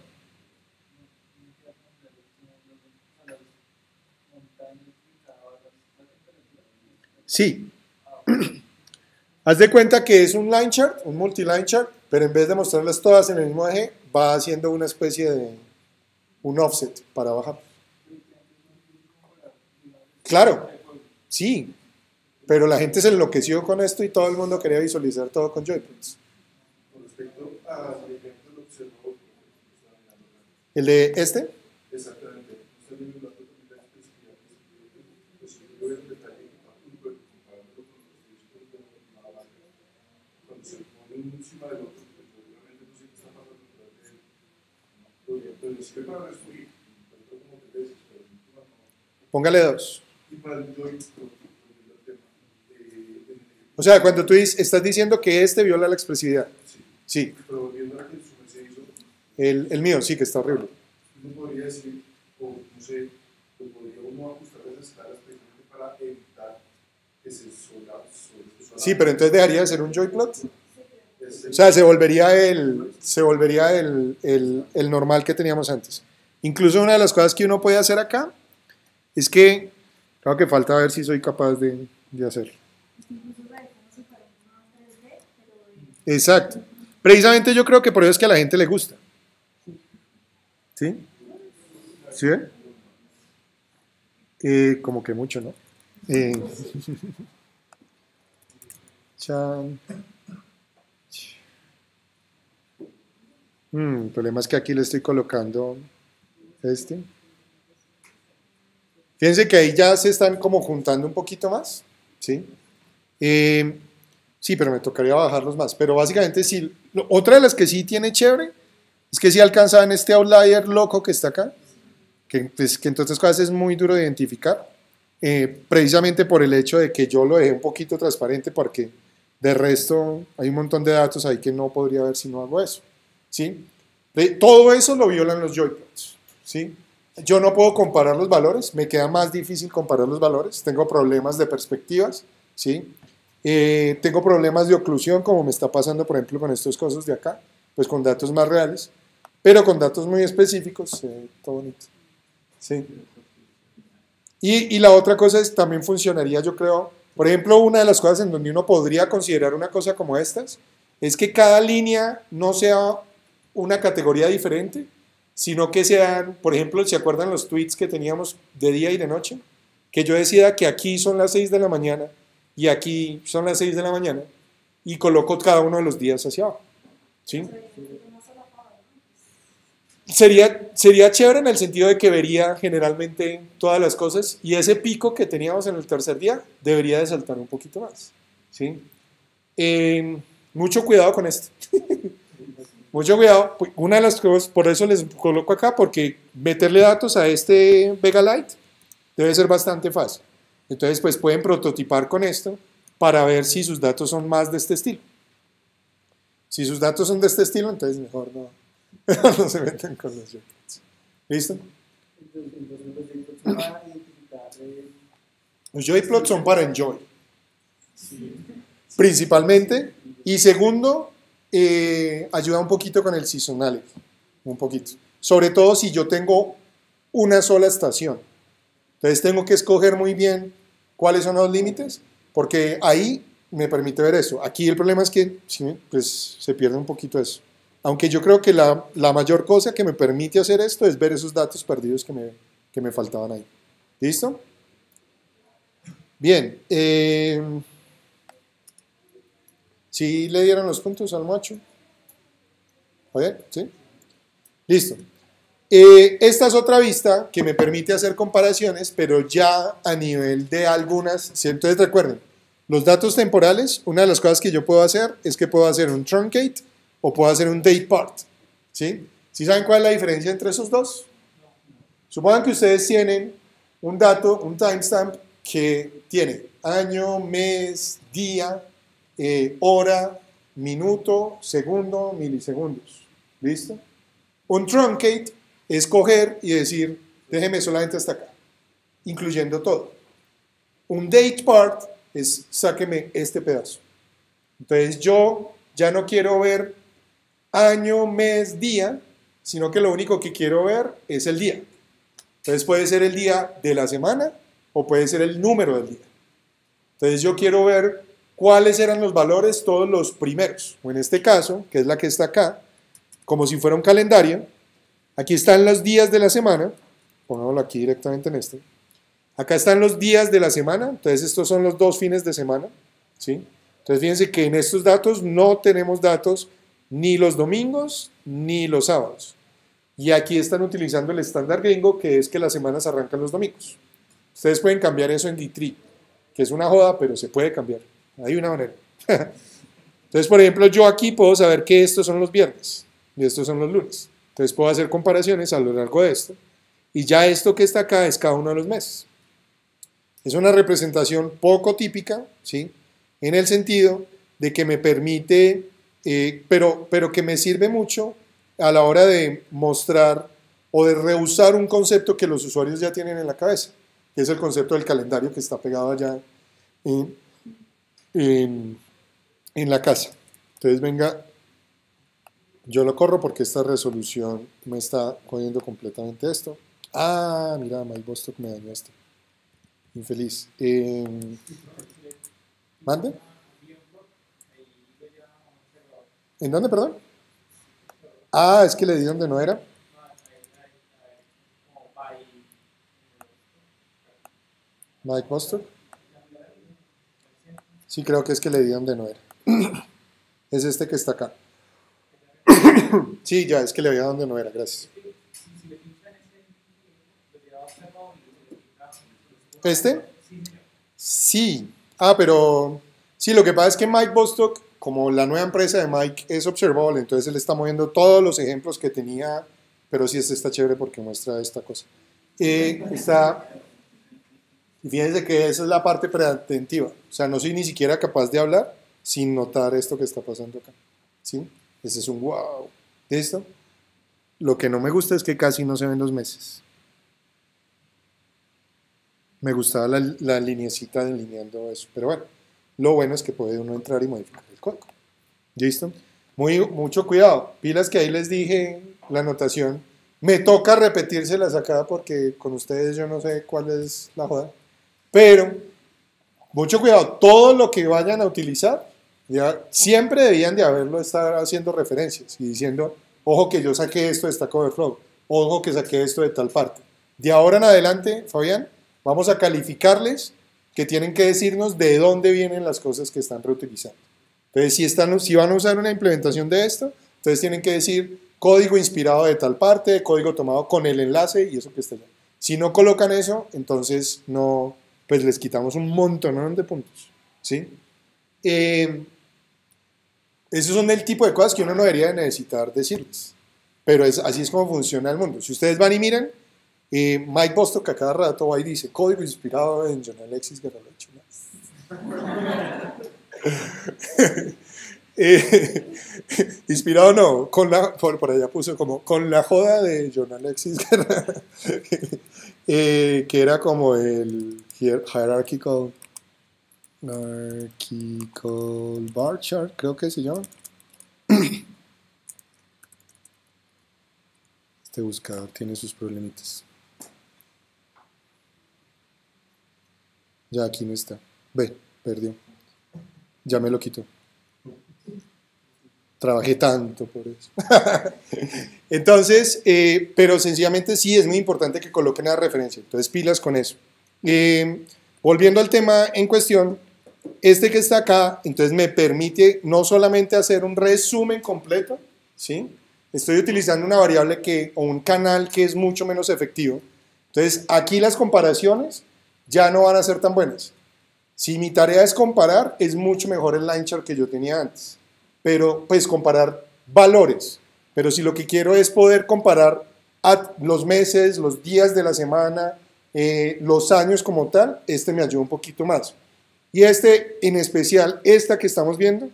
Sí. Haz de cuenta que es un line chart, un multi-line chart, pero en vez de mostrarlas todas en el mismo eje, va haciendo una especie de un offset para bajar. Claro, sí, pero la gente se enloqueció con esto y todo el mundo quería visualizar todo con joyplots. Con respecto al ejemplo del observador, ¿El de este? exactamente, usted viene la especificidad, pues yo veo el detalle que está comparándolo con lo que estoy diciendo con la marca. Cuando se pone uno encima del otro, pues obviamente no sé qué está pasando detrás de él. Pero sirve para resumir, como te ves, pero no. Póngale 2. Y para el joy, el tema. O sea, cuando tú estás diciendo que este viola la expresividad. Sí. Pero volviendo a que su merced hizo. El mío, sí, que está horrible. Uno podría decir, o no sé, pues podría uno ajustar las escalas precisamente para evitar que se solapse. Sí, pero entonces dejaría de ser un joyplot. O sea, se volvería el normal que teníamos antes. Incluso una de las cosas que uno puede hacer acá es que, claro que falta ver si soy capaz de hacerlo. Exacto. Precisamente yo creo que por eso es que a la gente le gusta. ¿Sí? ¿Sí ven? Como que mucho, ¿no? Chan. El problema es que aquí le estoy colocando este. Fíjense que ahí ya se están como juntando un poquito más. ¿Sí? Sí, pero me tocaría bajarlos más. Pero básicamente sí. Otra de las que sí tiene chévere es que sí alcanzan este outlier loco que está acá. Que entre otras cosas es muy duro de identificar. Precisamente por el hecho de que yo lo dejé un poquito transparente porque de resto hay un montón de datos ahí que no podría ver si no hago eso. ¿Sí? Todo eso lo violan los joyplots. ¿Sí? Yo no puedo comparar los valores, me queda más difícil comparar los valores, tengo problemas de perspectivas, ¿sí? Tengo problemas de oclusión, como me está pasando, por ejemplo, con estos cosas de acá, pues con datos más reales, pero con datos muy específicos, todo bonito. Sí. Y la otra cosa es, también funcionaría, yo creo, por ejemplo, una de las cosas en donde uno podría considerar una cosa como estas, es que cada línea no sea una categoría diferente, sino que sean, por ejemplo, ¿se acuerdan los tweets que teníamos de día y de noche? Que yo decía que aquí son las 6 de la mañana y aquí son las 6 de la mañana y coloco cada uno de los días hacia abajo. ¿Sí? Sería chévere en el sentido de que vería generalmente todas las cosas y ese pico que teníamos en el tercer día debería de saltar un poquito más. ¿Sí? Mucho cuidado con esto. Mucho cuidado. Una de las cosas, por eso les coloco acá, porque meterle datos a este Vega Lite debe ser bastante fácil. Entonces, pues pueden prototipar con esto para ver si sus datos son más de este estilo. Si sus datos son de este estilo, entonces mejor no se meten con los JPlots. ¿Listo? Entonces los JPlots son para identificar Los JPlots son para Enjoy, principalmente. Y segundo, ayuda un poquito con el seasonality, un poquito. Sobre todo si yo tengo una sola estación. Entonces tengo que escoger muy bien cuáles son los límites, porque ahí me permite ver eso. Aquí el problema es que sí, pues, se pierde un poquito eso. Aunque yo creo que la mayor cosa que me permite hacer esto es ver esos datos perdidos que me faltaban ahí. ¿Listo? Bien. ¿Sí le dieron los puntos al macho? ¿Oye? ¿Sí? Listo. Esta es otra vista que me permite hacer comparaciones, pero ya a nivel de algunas. Entonces recuerden, los datos temporales, una de las cosas que yo puedo hacer es que puedo hacer un truncate o puedo hacer un date part. ¿Sí? ¿Sí saben cuál es la diferencia entre esos dos? Supongan que ustedes tienen un dato, un timestamp que tiene año, mes, día, hora, minuto, segundo, milisegundos. ¿Listo? Un truncate es coger y decir, déjeme solamente hasta acá, incluyendo todo. Un date part es, sáqueme este pedazo. Entonces yo ya no quiero ver año, mes, día, sino que lo único que quiero ver es el día. Entonces puede ser el día de la semana o puede ser el número del día. Entonces yo quiero ver cuáles eran los valores, todos los primeros, o en este caso, que es la que está acá, como si fuera un calendario. Aquí están los días de la semana, pongámoslo aquí directamente en este. Acá están los días de la semana, entonces estos son los 2 fines de semana, ¿sí? Entonces fíjense que en estos datos no tenemos datos ni los domingos ni los sábados. Y aquí están utilizando el estándar gringo, que es que las semanas arrancan los domingos. Ustedes pueden cambiar eso en D3, que es una joda, pero se puede cambiar. Hay una manera. Entonces, por ejemplo, yo aquí puedo saber que estos son los viernes y estos son los lunes. Entonces puedo hacer comparaciones a lo largo de esto. Y ya esto que está acá es cada uno de los meses. Es una representación poco típica, ¿sí? En el sentido de que me permite, pero que me sirve mucho a la hora de mostrar o de reusar un concepto que los usuarios ya tienen en la cabeza, que es el concepto del calendario que está pegado allá en la casa. Entonces venga, yo lo corro porque esta resolución me está jodiendo completamente esto. Ah, mira, Mike Bostock me dañó esto. Infeliz. ¿Mande? ¿En dónde, perdón? Ah, es que le di donde no era. Mike Bostock. Sí, creo que es que le di donde no era. Es este que está acá. Sí, ya, es que le di donde no era, gracias. ¿Este? Sí. Ah, pero sí, lo que pasa es que Mike Bostock, como la nueva empresa de Mike es Observable, entonces él está moviendo todos los ejemplos que tenía, pero sí, este está chévere porque muestra esta cosa. Y fíjense que esa es la parte preatentiva. O sea, no soy ni siquiera capaz de hablar sin notar esto que está pasando acá. ¿Sí? Ese es un wow. ¿Listo? Lo que no me gusta es que casi no se ven los meses. Me gustaba la lineecita delineando eso. Pero bueno, Lo bueno es que puede uno entrar y modificar el código. ¿Listo? Mucho cuidado. Pilas que ahí les dije la anotación. Me toca repetírselas acá porque con ustedes yo no sé cuál es la joda. Pero, mucho cuidado. Todo lo que vayan a utilizar, ya, siempre debían de haberlo estar haciendo referencias y diciendo, ojo que yo saqué esto de Stack Overflow, ojo que saqué esto de tal parte. De ahora en adelante, Fabián, vamos a calificarles que tienen que decirnos de dónde vienen las cosas que están reutilizando. Entonces, si van a usar una implementación de esto, entonces tienen que decir código inspirado de tal parte, código tomado con el enlace y eso que está allá. Si no colocan eso, entonces no, pues les quitamos un montón de puntos. ¿Sí? Esos son el tipo de cosas que uno no debería necesitar decirles. Pero así es como funciona el mundo. Si ustedes van y miran, Mike Bostock a cada rato va y dice código inspirado en John Alexis Guerrero. Inspirado no, por allá puso como con la joda de John Alexis Guerrero, que era como el hierarchical bar chart, creo que se llama. Este buscador tiene sus problemitas. Ya aquí no está. Ve, perdió. Ya me lo quitó. Trabajé tanto por eso. Entonces, pero sencillamente sí es muy importante que coloquen la referencia. Entonces, pilas con eso. Volviendo al tema en cuestión, este que está acá, entonces me permite no solamente hacer un resumen completo, ¿sí? Estoy utilizando una variable o un canal que es mucho menos efectivo. Entonces, aquí las comparaciones ya no van a ser tan buenas. Si mi tarea es comparar, es mucho mejor el line chart que yo tenía antes. Pero, pues, comparar valores. Pero si lo que quiero es poder comparar los meses, los días de la semana, los años como tal, este me ayuda un poquito más. Y en especial, esta que estamos viendo,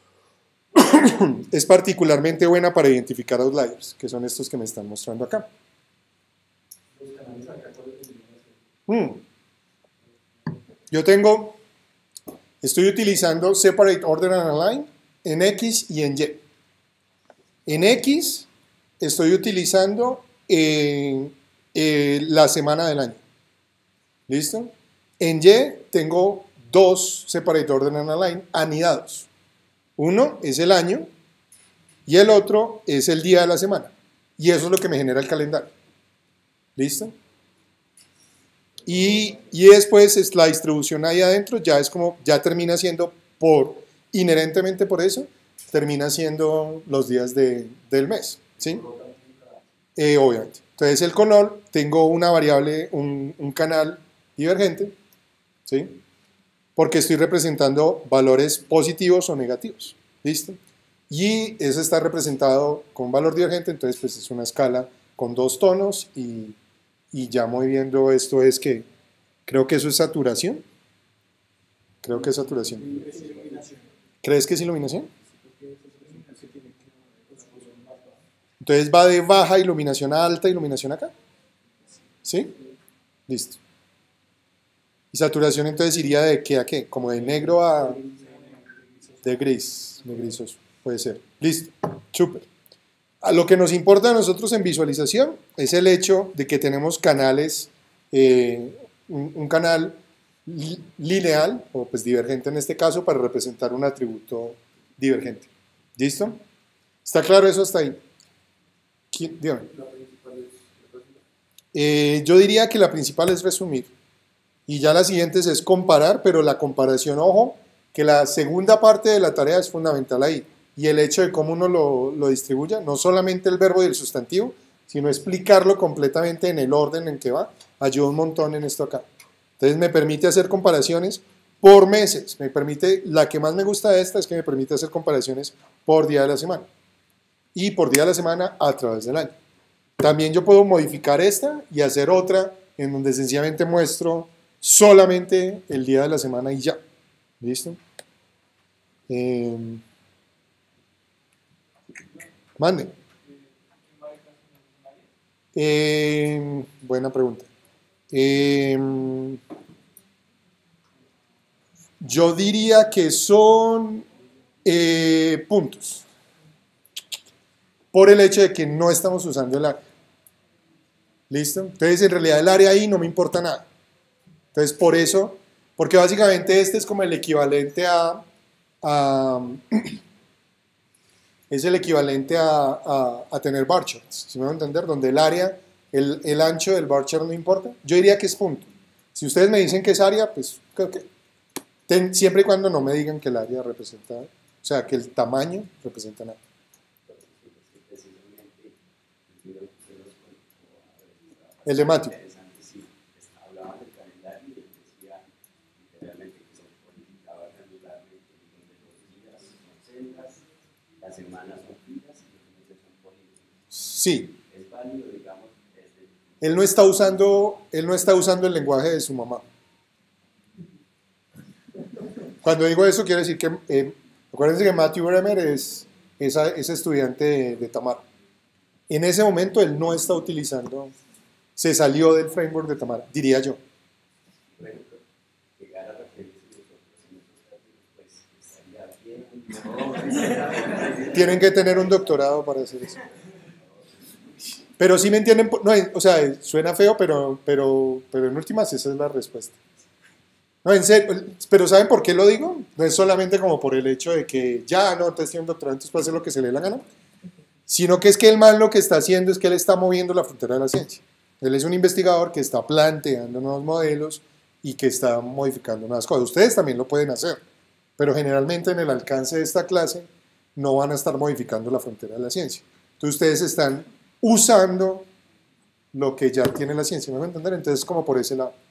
es particularmente buena para identificar outliers, que son estos que me están mostrando acá. Los canales acá, ¿cuáles Yo estoy utilizando Separate Order and Align en X y en Y. En X estoy utilizando la semana del año. ¿Listo? En Y tengo dos Separate Order and Align anidados. Uno es el año y el otro es el día de la semana. Y eso es lo que me genera el calendario. ¿Listo? Y después es la distribución ahí adentro, ya termina siendo inherentemente por eso, termina siendo los días del mes. ¿Sí? Obviamente. Entonces el conol, tengo una variable, un canal divergente, ¿sí? Porque estoy representando valores positivos o negativos. ¿Listo? Y eso está representado con valor divergente, entonces pues es una escala con dos tonos y ya moviendo esto es que creo que eso es saturación. Creo que es saturación. ¿Crees que es iluminación? Entonces va de baja iluminación a alta iluminación acá. ¿Sí? Listo. Y saturación entonces iría de qué a qué, como de negro a de grisoso, puede ser. Listo, súper. A lo que nos importa a nosotros en visualización es el hecho de que tenemos canales, un canal lineal, o pues divergente en este caso, para representar un atributo divergente. ¿Listo? ¿Está claro eso hasta ahí? Dígame. Yo diría que la principal es resumir. Y ya las siguientes es comparar, pero la comparación, ojo, que la segunda parte de la tarea es fundamental ahí. Y el hecho de cómo uno lo distribuya, no solamente el verbo y el sustantivo, sino explicarlo completamente en el orden en que va, ayuda un montón en esto acá. Entonces me permite hacer comparaciones por meses. La que más me gusta de esta es que me permite hacer comparaciones por día de la semana. Y por día de la semana a través del año. También yo puedo modificar esta y hacer otra en donde sencillamente muestro solamente el día de la semana y ya. ¿Listo? Mande. Buena pregunta. Yo diría que son puntos. Por el hecho de que no estamos usando el área. ¿Listo? Entonces, en realidad el área ahí no me importa nada. Entonces, por eso, porque básicamente este es como el equivalente es el equivalente a tener bar charts, si me van a entender, donde el área, el ancho del bar chart no importa. Yo diría que es punto. Si ustedes me dicen que es área, pues creo que siempre y cuando no me digan que el área representa, o sea, que el tamaño representa nada. El de Matthew. Sí, hablaban del calendario y él decía literalmente que se codificaba regularmente, donde los días son celdas, las semanas son filas y los meses son polígonos. Sí. Es válido, digamos, él no está usando el lenguaje de su mamá. Cuando digo eso, quiero decir que, acuérdense que Matthew Bremer es estudiante de Tamara. En ese momento él no está utilizando, se salió del framework de Tamara, diría yo. bueno, llegar a referirse nosotros en esos términos, pues estaría bien. Tienen que tener un doctorado para hacer eso. Pero sí me entienden, no, o sea, suena feo, pero en últimas esa es la respuesta. No, en serio, pero ¿saben por qué lo digo? No es solamente como por el hecho de que ya, no, entonces tiene un doctorado, entonces puede hacer lo que se le dé la gana, sino que es que el man lo que está haciendo es que él está moviendo la frontera de la ciencia. Él es un investigador que está planteando nuevos modelos y que está modificando nuevas cosas. Ustedes también lo pueden hacer, pero generalmente en el alcance de esta clase no van a estar modificando la frontera de la ciencia. Entonces ustedes están usando lo que ya tiene la ciencia, ¿me van a entender? Entonces como por ese lado.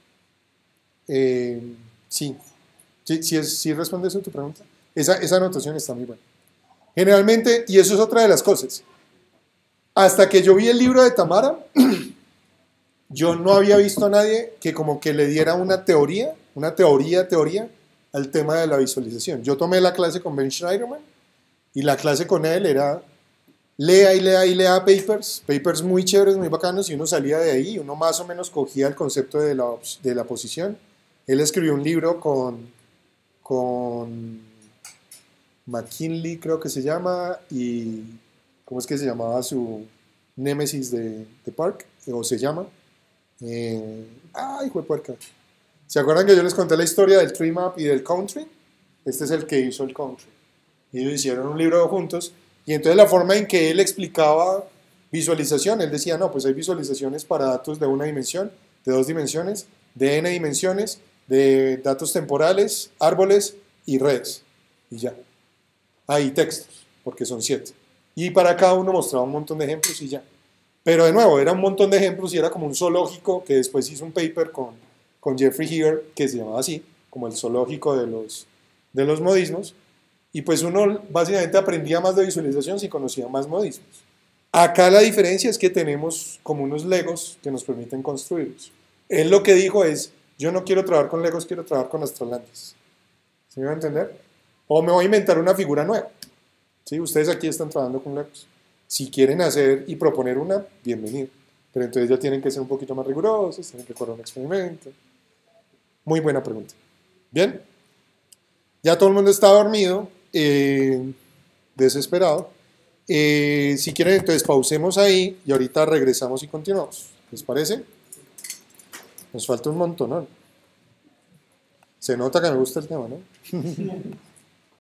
Sí. ¿Sí responde eso a tu pregunta? Esa anotación está muy buena. Generalmente, y eso es otra de las cosas, hasta que yo vi el libro de Tamara, yo no había visto a nadie que como que le diera una teoría al tema de la visualización. Yo tomé la clase con Ben Schneiderman y la clase con él era lea papers muy chéveres, muy bacanos, y uno salía de ahí, uno más o menos cogía el concepto de la posición. Él escribió un libro con McKinley, creo que se llama, y ¿cómo es que se llamaba su némesis de Park? O se llama. Hijo de puerca. ¿Se acuerdan que yo les conté la historia del tree map y del country? Este es el que hizo el country. Ellos hicieron un libro juntos, y entonces la forma en que él explicaba visualización, él decía, no, pues hay visualizaciones para datos de una dimensión, de 2 dimensiones, de n dimensiones, de datos temporales, árboles y redes. Y ya. Hay textos, porque son 7. Y para cada uno mostraba un montón de ejemplos y ya. Pero de nuevo, era un montón de ejemplos y era como un zoológico que después hizo un paper con Jeffrey Heer, que se llamaba así, como el zoológico de los modismos. Y pues uno básicamente aprendía más de visualización si conocía más modismos. Acá la diferencia es que tenemos como unos legos que nos permiten construirlos. Él lo que dijo es, yo no quiero trabajar con legos, quiero trabajar con astrolantes. ¿Sí me va a entender? O me voy a inventar una figura nueva. ¿Sí? Ustedes aquí están trabajando con legos. Si quieren hacer y proponer una, bienvenido. Pero entonces ya tienen que ser un poquito más rigurosos, tienen que correr un experimento. Muy buena pregunta. ¿Bien? Ya todo el mundo está dormido, desesperado. Si quieren, entonces pausemos ahí y ahorita regresamos y continuamos. ¿Les parece? Nos falta un montón, ¿no? Se nota que me gusta el tema, ¿no?